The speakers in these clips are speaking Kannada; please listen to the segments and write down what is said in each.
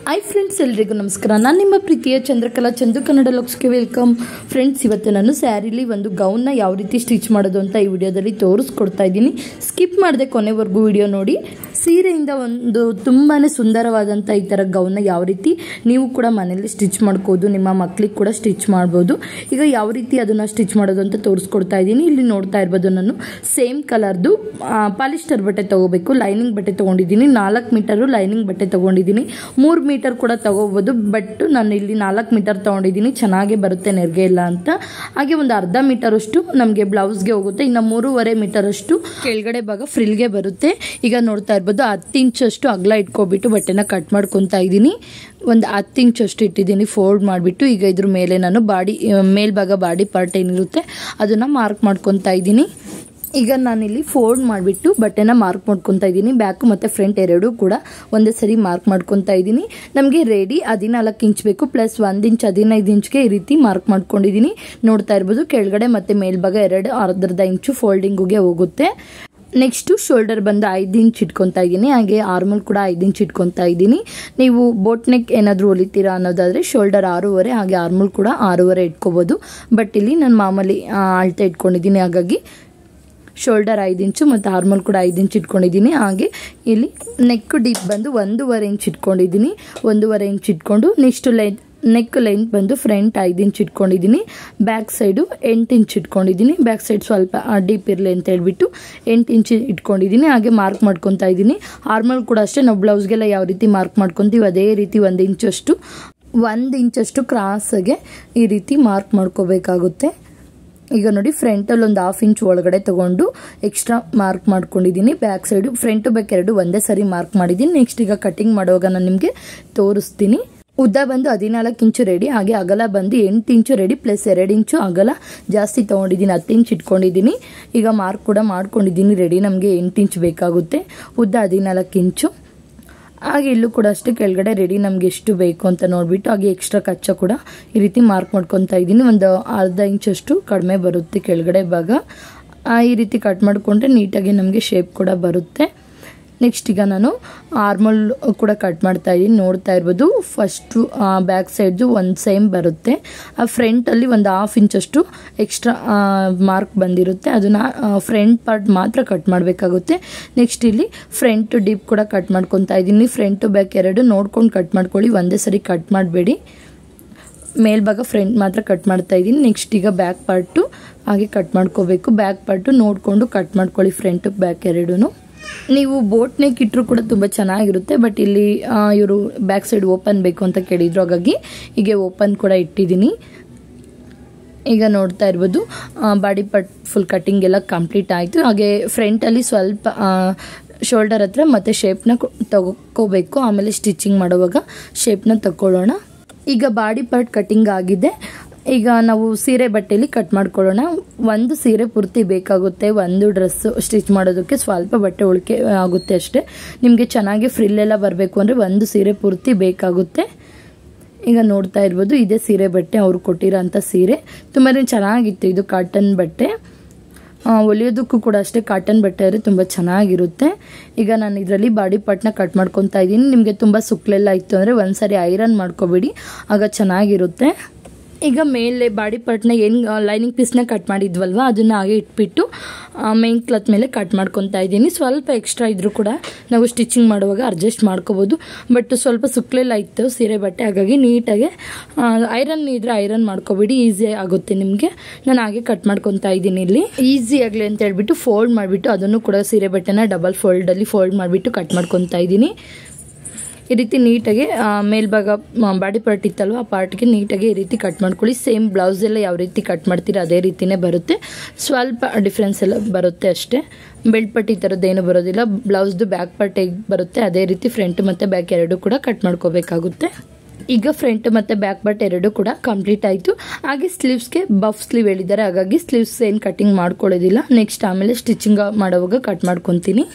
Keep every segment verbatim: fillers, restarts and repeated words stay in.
ಹಾಯ್ ಫ್ರೆಂಡ್ಸ್, ಎಲ್ರಿಗೂ ನಮಸ್ಕಾರ. ನಾನು ನಿಮ್ಮ ಪ್ರೀತಿಯ ಚಂದ್ರಕಲಾ ಚಂದು ಕನ್ನಡ ಲುಕ್ಸ್ಗೆ ವೆಲ್ಕಮ್. ಫ್ರೆಂಡ್ಸ್, ಇವತ್ತು ನಾನು ಸ್ಯಾರಿಲಿ ಒಂದು ಗೌನ್ನ ಯಾವ ರೀತಿ ಸ್ಟಿಚ್ ಮಾಡೋದು ಅಂತ ಈ ವಿಡಿಯೋದಲ್ಲಿ ತೋರಿಸ್ಕೊಡ್ತಾ ಇದ್ದೀನಿ. ಸ್ಕಿಪ್ ಮಾಡದೆ ಕೊನೆವರೆಗೂ ವಿಡಿಯೋ ನೋಡಿ. ಸೀರೆಯಿಂದ ಒಂದು ತುಂಬಾ ಸುಂದರವಾದಂಥ ಈ ಥರ ಗೌನ್ನ ಯಾವ ರೀತಿ ನೀವು ಕೂಡ ಮನೆಯಲ್ಲಿ ಸ್ಟಿಚ್ ಮಾಡ್ಬೋದು, ನಿಮ್ಮ ಮಕ್ಕಳಿಗೆ ಕೂಡ ಸ್ಟಿಚ್ ಮಾಡ್ಬೋದು. ಈಗ ಯಾವ ರೀತಿ ಅದನ್ನು ಸ್ಟಿಚ್ ಮಾಡೋದು ಅಂತ ತೋರಿಸ್ಕೊಡ್ತಾ ಇದ್ದೀನಿ. ಇಲ್ಲಿ ನೋಡ್ತಾ ಇರ್ಬೋದು, ನಾನು ಸೇಮ್ ಕಲರ್ದು ಪಾಲಿಸ್ಟರ್ ಬಟ್ಟೆ ತೊಗೋಬೇಕು. ಲೈನಿಂಗ್ ಬಟ್ಟೆ ತೊಗೊಂಡಿದ್ದೀನಿ. ನಾಲ್ಕು ಮೀಟರು ಲೈನಿಂಗ್ ಬಟ್ಟೆ ತೊಗೊಂಡಿದ್ದೀನಿ. ಮೂರು ಮೀಟರ್ ಕೂಡ ತಗೋಬಹುದು, ಬಟ್ ನಾನು ಇಲ್ಲಿ ನಾಲ್ಕು ಮೀಟರ್ ತಗೊಂಡಿದ್ದೀನಿ. ಚೆನ್ನಾಗಿ ಬರುತ್ತೆ, ನೆರಿಗೆ ಇಲ್ಲ ಅಂತ. ಹಾಗೆ ಒಂದು ಅರ್ಧ ಮೀಟರ್ ಅಷ್ಟು ನಮಗೆ ಬ್ಲೌಸ್ಗೆ ಹೋಗುತ್ತೆ. ಇನ್ನು ಮೂರುವರೆ ಮೀಟರ್ ಅಷ್ಟು ಕೆಳಗಡೆ ಭಾಗ ಫ್ರಿಲ್ಗೆ ಬರುತ್ತೆ. ಈಗ ನೋಡ್ತಾ ಇರ್ಬೋದು, ಹತ್ತು ಇಂಚಷ್ಟು ಅಗಲ ಇಟ್ಕೊಬಿಟ್ಟು ಬಟ್ಟೆನ ಕಟ್ ಮಾಡ್ಕೊತಾ ಇದ್ದೀನಿ. ಒಂದು ಹತ್ತು ಇಂಚಷ್ಟು ಇಟ್ಟಿದ್ದೀನಿ ಫೋಲ್ಡ್ ಮಾಡಿಬಿಟ್ಟು. ಈಗ ಇದ್ರ ಮೇಲೆ ನಾನು ಬಾಡಿ ಮೇಲ್ಭಾಗ ಬಾಡಿ ಪಾರ್ಟ್ ಏನಿರುತ್ತೆ ಅದನ್ನು ಮಾರ್ಕ್ ಮಾಡ್ಕೊತಾ ಇದ್ದೀನಿ. ಈಗ ನಾನಿಲ್ಲಿ ಫೋಲ್ಡ್ ಮಾಡಿಬಿಟ್ಟು ಬಟ್ಟೆನ ಮಾರ್ಕ್ ಮಾಡ್ಕೊತಾ ಇದ್ದೀನಿ. ಬ್ಯಾಕು ಮತ್ತು ಫ್ರಂಟ್ ಎರಡೂ ಕೂಡ ಒಂದೇ ಸರಿ ಮಾರ್ಕ್ ಮಾಡ್ಕೊತಾ ಇದ್ದೀನಿ. ನಮಗೆ ರೆಡಿ ಹದಿನಾಲ್ಕು ಇಂಚ್ ಬೇಕು, ಪ್ಲಸ್ ಒಂದು ಇಂಚ್ ಹದಿನೈದು ಇಂಚ್ಗೆ ಈ ರೀತಿ ಮಾರ್ಕ್ ಮಾಡ್ಕೊಂಡಿದ್ದೀನಿ. ನೋಡ್ತಾ ಇರ್ಬೋದು, ಕೆಳಗಡೆ ಮತ್ತು ಮೇಲ್ಭಾಗ ಎರಡು ಅರ್ಧ ಇಂಚು ಫೋಲ್ಡಿಂಗಿಗೆ ಹೋಗುತ್ತೆ. ನೆಕ್ಸ್ಟು ಶೋಲ್ಡರ್ ಬಂದು ಐದು ಇಂಚ್ ಇಟ್ಕೊತಾ ಇದ್ದೀನಿ. ಹಾಗೆ ಆರ್ಮಲ್ ಕೂಡ ಐದು ಇಂಚ್ ಇಟ್ಕೊತಾ ಇದ್ದೀನಿ. ನೀವು ಬೋಟ್ ನೆಕ್ ಏನಾದರೂ ಹೊಲಿತೀರಾ ಅನ್ನೋದಾದರೆ ಶೋಲ್ಡರ್ ಆರೂವರೆ, ಹಾಗೆ ಆರ್ಮಲ್ ಕೂಡ ಆರೂವರೆ ಇಟ್ಕೋಬೋದು. ಬಟ್ ಇಲ್ಲಿ ನಾನು ಮಾಮೂಲಿ ಅಳತೆ ಇಟ್ಕೊಂಡಿದ್ದೀನಿ. ಹಾಗಾಗಿ ಶೋಲ್ಡರ್ ಐದು ಇಂಚು ಮತ್ತು ಆರ್ಮಲ್ ಕೂಡ ಐದು ಇಂಚ್ ಇಟ್ಕೊಂಡಿದ್ದೀನಿ. ಹಾಗೆ ಇಲ್ಲಿ ನೆಕ್ ಡೀಪ್ ಬಂದು ಒಂದೂವರೆ ಇಂಚ್ ಇಟ್ಕೊಂಡಿದ್ದೀನಿ. ಒಂದೂವರೆ ಇಂಚ್ ಇಟ್ಕೊಂಡು ನೆಕ್ಸ್ಟ್ ಲೈನ್ ನೆಕ್ ಲೈನ್ ಬಂದು ಫ್ರಂಟ್ ಐದು ಇಂಚ್ ಇಟ್ಕೊಂಡಿದ್ದೀನಿ. ಬ್ಯಾಕ್ ಸೈಡು ಎಂಟು ಇಂಚ್ ಇಟ್ಕೊಂಡಿದ್ದೀನಿ. ಬ್ಯಾಕ್ ಸೈಡ್ ಸ್ವಲ್ಪ ಡೀಪ್ ಇರಲಿ ಅಂತ ಹೇಳ್ಬಿಟ್ಟು ಎಂಟು ಇಂಚ್ ಇಟ್ಕೊಂಡಿದ್ದೀನಿ. ಹಾಗೆ ಮಾರ್ಕ್ ಮಾಡ್ಕೊತಾ ಇದ್ದೀನಿ. ಆರ್ಮಲ್ ಕೂಡ ಅಷ್ಟೇ, ನಾವು ಬ್ಲೌಸ್ಗೆಲ್ಲ ಯಾವ ರೀತಿ ಮಾರ್ಕ್ ಮಾಡ್ಕೊತೀವಿ ಅದೇ ರೀತಿ ಒಂದು ಇಂಚಷ್ಟು ಒಂದು ಇಂಚಷ್ಟು ಕ್ರಾಸಾಗೆ ಈ ರೀತಿ ಮಾರ್ಕ್ ಮಾಡ್ಕೋಬೇಕಾಗುತ್ತೆ. ಈಗ ನೋಡಿ, ಫ್ರಂಟಲ್ಲಿ ಒಂದು ಹಾಫ್ ಇಂಚ್ ಒಳಗಡೆ ತೊಗೊಂಡು ಎಕ್ಸ್ಟ್ರಾ ಮಾರ್ಕ್ ಮಾಡ್ಕೊಂಡಿದ್ದೀನಿ. ಬ್ಯಾಕ್ ಸೈಡು ಫ್ರಂಟು ಬ್ಯಾಕ್ ಎರಡು ಒಂದೇ ಸರಿ ಮಾರ್ಕ್ ಮಾಡಿದ್ದೀನಿ. ನೆಕ್ಸ್ಟ್ ಈಗ ಕಟಿಂಗ್ ಮಾಡುವಾಗ ನಾನು ನಿಮಗೆ ತೋರಿಸ್ತೀನಿ. ಉದ್ದ ಬಂದು ಹದಿನಾಲ್ಕು ಇಂಚು ರೆಡಿ, ಹಾಗೆ ಅಗಲ ಬಂದು ಎಂಟು ಇಂಚು ರೆಡಿ, ಪ್ಲಸ್ ಎರಡು ಇಂಚು ಅಗಲ ಜಾಸ್ತಿ ತೊಗೊಂಡಿದ್ದೀನಿ. ಹತ್ತು ಇಂಚ್ ಇಟ್ಕೊಂಡಿದ್ದೀನಿ. ಈಗ ಮಾರ್ಕ್ ಕೂಡ ಮಾಡ್ಕೊಂಡಿದ್ದೀನಿ ರೆಡಿ. ನಮಗೆ ಎಂಟು ಇಂಚ್ ಬೇಕಾಗುತ್ತೆ. ಉದ್ದ ಹದಿನಾಲ್ಕು ಇಂಚು. ಹಾಗೆ ಇಲ್ಲೂ ಕೂಡ ಅಷ್ಟೇ ಕೆಳಗಡೆ ರೆಡಿ ನಮ್ಗೆ ಎಷ್ಟು ಬೇಕು ಅಂತ ನೋಡಿಬಿಟ್ಟು ಹಾಗೆ ಎಕ್ಸ್ಟ್ರಾ ಕಚ್ಚ ಕೂಡ ಈ ರೀತಿ ಮಾರ್ಕ್ ಮಾಡ್ಕೊತಾ ಇದ್ದೀನಿ. ಒಂದು ಅರ್ಧ ಇಂಚಷ್ಟು ಕಡಿಮೆ ಬರುತ್ತೆ ಕೆಳಗಡೆ ಭಾಗ. ಈ ರೀತಿ ಕಟ್ ಮಾಡಿಕೊಂಡ್ರೆ ನೀಟಾಗಿ ನಮಗೆ ಶೇಪ್ ಕೂಡ ಬರುತ್ತೆ. ನೆಕ್ಸ್ಟ್ ಈಗ ನಾನು ಆರ್ಮಲ್ ಕೂಡ ಕಟ್ ಮಾಡ್ತಾ ಇದ್ದೀನಿ. ನೋಡ್ತಾ ಇರ್ಬೋದು, ಫಸ್ಟು ಬ್ಯಾಕ್ ಸೈಡ್ದು ಒಂದು ಸೇಮ್ ಬರುತ್ತೆ. ಆ ಫ್ರಂಟಲ್ಲಿ ಒಂದು ಹಾಫ್ ಇಂಚಷ್ಟು ಎಕ್ಸ್ಟ್ರಾ ಮಾರ್ಕ್ ಬಂದಿರುತ್ತೆ. ಅದನ್ನು ಫ್ರಂಟ್ ಪಾರ್ಟ್ ಮಾತ್ರ ಕಟ್ ಮಾಡಬೇಕಾಗುತ್ತೆ. ನೆಕ್ಸ್ಟ್ ಇಲ್ಲಿ ಫ್ರಂಟ್ ಡೀಪ್ ಕೂಡ ಕಟ್ ಮಾಡ್ಕೊತಾ ಇದ್ದೀನಿ. ಫ್ರಂಟು ಬ್ಯಾಕ್ ಎರಡು ನೋಡ್ಕೊಂಡು ಕಟ್ ಮಾಡ್ಕೊಳ್ಳಿ, ಒಂದೇ ಸರಿ ಕಟ್ ಮಾಡಬೇಡಿ. ಮೇಲ್ಭಾಗ ಫ್ರಂಟ್ ಮಾತ್ರ ಕಟ್ ಮಾಡ್ತಾ ಇದ್ದೀನಿ. ನೆಕ್ಸ್ಟ್ ಈಗ ಬ್ಯಾಕ್ ಪಾರ್ಟು ಹಾಗೆ ಕಟ್ ಮಾಡ್ಕೋಬೇಕು. ಬ್ಯಾಕ್ ಪಾರ್ಟು ನೋಡಿಕೊಂಡು ಕಟ್ ಮಾಡ್ಕೊಳ್ಳಿ, ಫ್ರಂಟು ಬ್ಯಾಕ್ ಎರಡೂ. ನೀವು ಬೋಟ್ ನೆಕ್ ಇಟ್ಟರು ಕೂಡ ತುಂಬ ಚೆನ್ನಾಗಿರುತ್ತೆ. ಬಟ್ ಇಲ್ಲಿ ಇವರು ಬ್ಯಾಕ್ ಸೈಡ್ ಓಪನ್ ಬೇಕು ಅಂತ ಕೇಳಿದ್ರು, ಹಾಗಾಗಿ ಹೀಗೆ ಓಪನ್ ಕೂಡ ಇಟ್ಟಿದ್ದೀನಿ. ಈಗ ನೋಡ್ತಾ ಇರ್ಬೋದು, ಬಾಡಿ ಪಾರ್ಟ್ ಫುಲ್ ಕಟ್ಟಿಂಗ್ ಎಲ್ಲ ಕಂಪ್ಲೀಟ್ ಆಯಿತು. ಹಾಗೆ ಫ್ರಂಟಲ್ಲಿ ಸ್ವಲ್ಪ ಶೋಲ್ಡರ್ ಹತ್ರ ಮತ್ತು ಶೇಪ್ನ ತಗೋಬೇಕು. ಆಮೇಲೆ ಸ್ಟಿಚಿಂಗ್ ಮಾಡುವಾಗ ಶೇಪ್ನ ತಗೊಳ್ಳೋಣ. ಈಗ ಬಾಡಿ ಪಾರ್ಟ್ ಕಟ್ಟಿಂಗ್ ಆಗಿದೆ. ಈಗ ನಾವು ಸೀರೆ ಬಟ್ಟೆಯಲ್ಲಿ ಕಟ್ ಮಾಡ್ಕೊಳ್ಳೋಣ. ಒಂದು ಸೀರೆ ಪೂರ್ತಿ ಬೇಕಾಗುತ್ತೆ. ಒಂದು ಡ್ರೆಸ್ ಸ್ಟಿಚ್ ಮಾಡೋದಕ್ಕೆ ಸ್ವಲ್ಪ ಬಟ್ಟೆ ಉಳಿಕೆ ಆಗುತ್ತೆ ಅಷ್ಟೇ. ನಿಮಗೆ ಚೆನ್ನಾಗಿ ಫ್ರಿಲ್ಲೆಲ್ಲ ಬರಬೇಕು ಅಂದರೆ ಒಂದು ಸೀರೆ ಪೂರ್ತಿ ಬೇಕಾಗುತ್ತೆ. ಈಗ ನೋಡ್ತಾ ಇರ್ಬೋದು, ಇದೇ ಸೀರೆ ಬಟ್ಟೆ ಅವ್ರು ಕೊಟ್ಟಿರೋ ಅಂಥ ಸೀರೆ. ತುಂಬಾ ಚೆನ್ನಾಗಿತ್ತು. ಇದು ಕಾಟನ್ ಬಟ್ಟೆ. ಹೊಲಿಯೋದಕ್ಕೂ ಕೂಡ ಅಷ್ಟೇ ಕಾಟನ್ ಬಟ್ಟೆ ಆದರೆ ತುಂಬ ಚೆನ್ನಾಗಿರುತ್ತೆ. ಈಗ ನಾನು ಇದರಲ್ಲಿ ಬಾಡಿ ಪಾರ್ಟ್ನ ಕಟ್ ಮಾಡ್ಕೊತಾ ಇದ್ದೀನಿ. ನಿಮಗೆ ತುಂಬ ಸುಕ್ಲೆಲ್ಲ ಇತ್ತು ಅಂದರೆ ಒಂದು ಸಾರಿ ಐರನ್ ಮಾಡ್ಕೊಬೇಡಿ, ಆಗ ಚೆನ್ನಾಗಿರುತ್ತೆ. ಈಗ ಮೇಲೆ ಬಾಡಿ ಪಾರ್ಟ್ನ ಏನು ಲೈನಿಂಗ್ ಪೀಸ್ನ ಕಟ್ ಮಾಡಿದ್ವಲ್ವ ಅದನ್ನು ಹಾಗೆ ಇಟ್ಬಿಟ್ಟು ಮೇನ್ ಕ್ಲಾತ್ ಮೇಲೆ ಕಟ್ ಮಾಡ್ಕೊತಾ ಇದ್ದೀನಿ. ಸ್ವಲ್ಪ ಎಕ್ಸ್ಟ್ರಾ ಇದ್ರೂ ಕೂಡ ನಾವು ಸ್ಟಿಚಿಂಗ್ ಮಾಡುವಾಗ ಅಡ್ಜಸ್ಟ್ ಮಾಡ್ಕೋಬೋದು. ಬಟ್ ಸ್ವಲ್ಪ ಸುಕ್ಲೆಲ್ಲ ಇತ್ತು ಸೀರೆ ಬಟ್ಟೆ, ಹಾಗಾಗಿ ನೀಟಾಗಿ ಐರನ್ ಇದ್ರೆ ಐರನ್ ಮಾಡ್ಕೋಬೇಡಿ, ಈಸಿ ಆಗುತ್ತೆ ನಿಮಗೆ. ನಾನು ಹಾಗೆ ಕಟ್ ಮಾಡ್ಕೊತಾ ಇದ್ದೀನಿ. ಇಲ್ಲಿ ಈಸಿ ಆಗಲಿ ಅಂತ ಹೇಳ್ಬಿಟ್ಟು ಫೋಲ್ಡ್ ಮಾಡಿಬಿಟ್ಟು ಅದನ್ನು ಕೂಡ ಸೀರೆ ಬಟ್ಟೆನ ಡಬಲ್ ಫೋಲ್ಡಲ್ಲಿ ಫೋಲ್ಡ್ ಮಾಡಿಬಿಟ್ಟು ಕಟ್ ಮಾಡ್ಕೊತಾ ಇದ್ದೀನಿ. ಈ ರೀತಿ ನೀಟಾಗಿ ಮೇಲ್ಭಾಗ ಬಾಡಿ ಪಾರ್ಟ್ ಇತ್ತಲ್ವ ಆ ಪಾರ್ಟ್ಗೆ ನೀಟಾಗಿ ಈ ರೀತಿ ಕಟ್ ಮಾಡ್ಕೊಳ್ಳಿ. ಸೇಮ್ ಬ್ಲೌಸ್ ಎಲ್ಲ ಯಾವ ರೀತಿ ಕಟ್ ಮಾಡ್ತೀರ ಅದೇ ರೀತಿಯೇ ಬರುತ್ತೆ. ಸ್ವಲ್ಪ ಡಿಫ್ರೆನ್ಸ್ ಎಲ್ಲ ಬರುತ್ತೆ ಅಷ್ಟೇ. ಬೆಲ್ಟ್ ಪಟ್ಟಿ ಥರದ್ದೇನು ಬರೋದಿಲ್ಲ. ಬ್ಲೌಸ್ದು ಬ್ಯಾಕ್ ಪಾರ್ಟ್ ಹೇಗೆ ಬರುತ್ತೆ ಅದೇ ರೀತಿ ಫ್ರಂಟ್ ಮತ್ತು ಬ್ಯಾಕ್ ಎರಡು ಕೂಡ ಕಟ್ ಮಾಡ್ಕೋಬೇಕಾಗುತ್ತೆ. ಈಗ ಫ್ರಂಟ್ ಮತ್ತು ಬ್ಯಾಕ್ ಪಾರ್ಟ್ ಎರಡು ಕೂಡ ಕಂಪ್ಲೀಟ್ ಆಯಿತು. ಹಾಗೆ ಸ್ಲೀವ್ಸ್ಗೆ ಬಫ್ ಸ್ಲೀವ್ ಹೇಳಿದ್ದಾರೆ, ಹಾಗಾಗಿ ಸ್ಲೀವ್ಸ್ ಏನು ಕಟಿಂಗ್ ಮಾಡ್ಕೊಳ್ಳೋದಿಲ್ಲ. ನೆಕ್ಸ್ಟ್ ಆಮೇಲೆ ಸ್ಟಿಚಿಂಗ್ ಮಾಡೋವಾಗ ಕಟ್ ಮಾಡ್ಕೊತೀನಿ.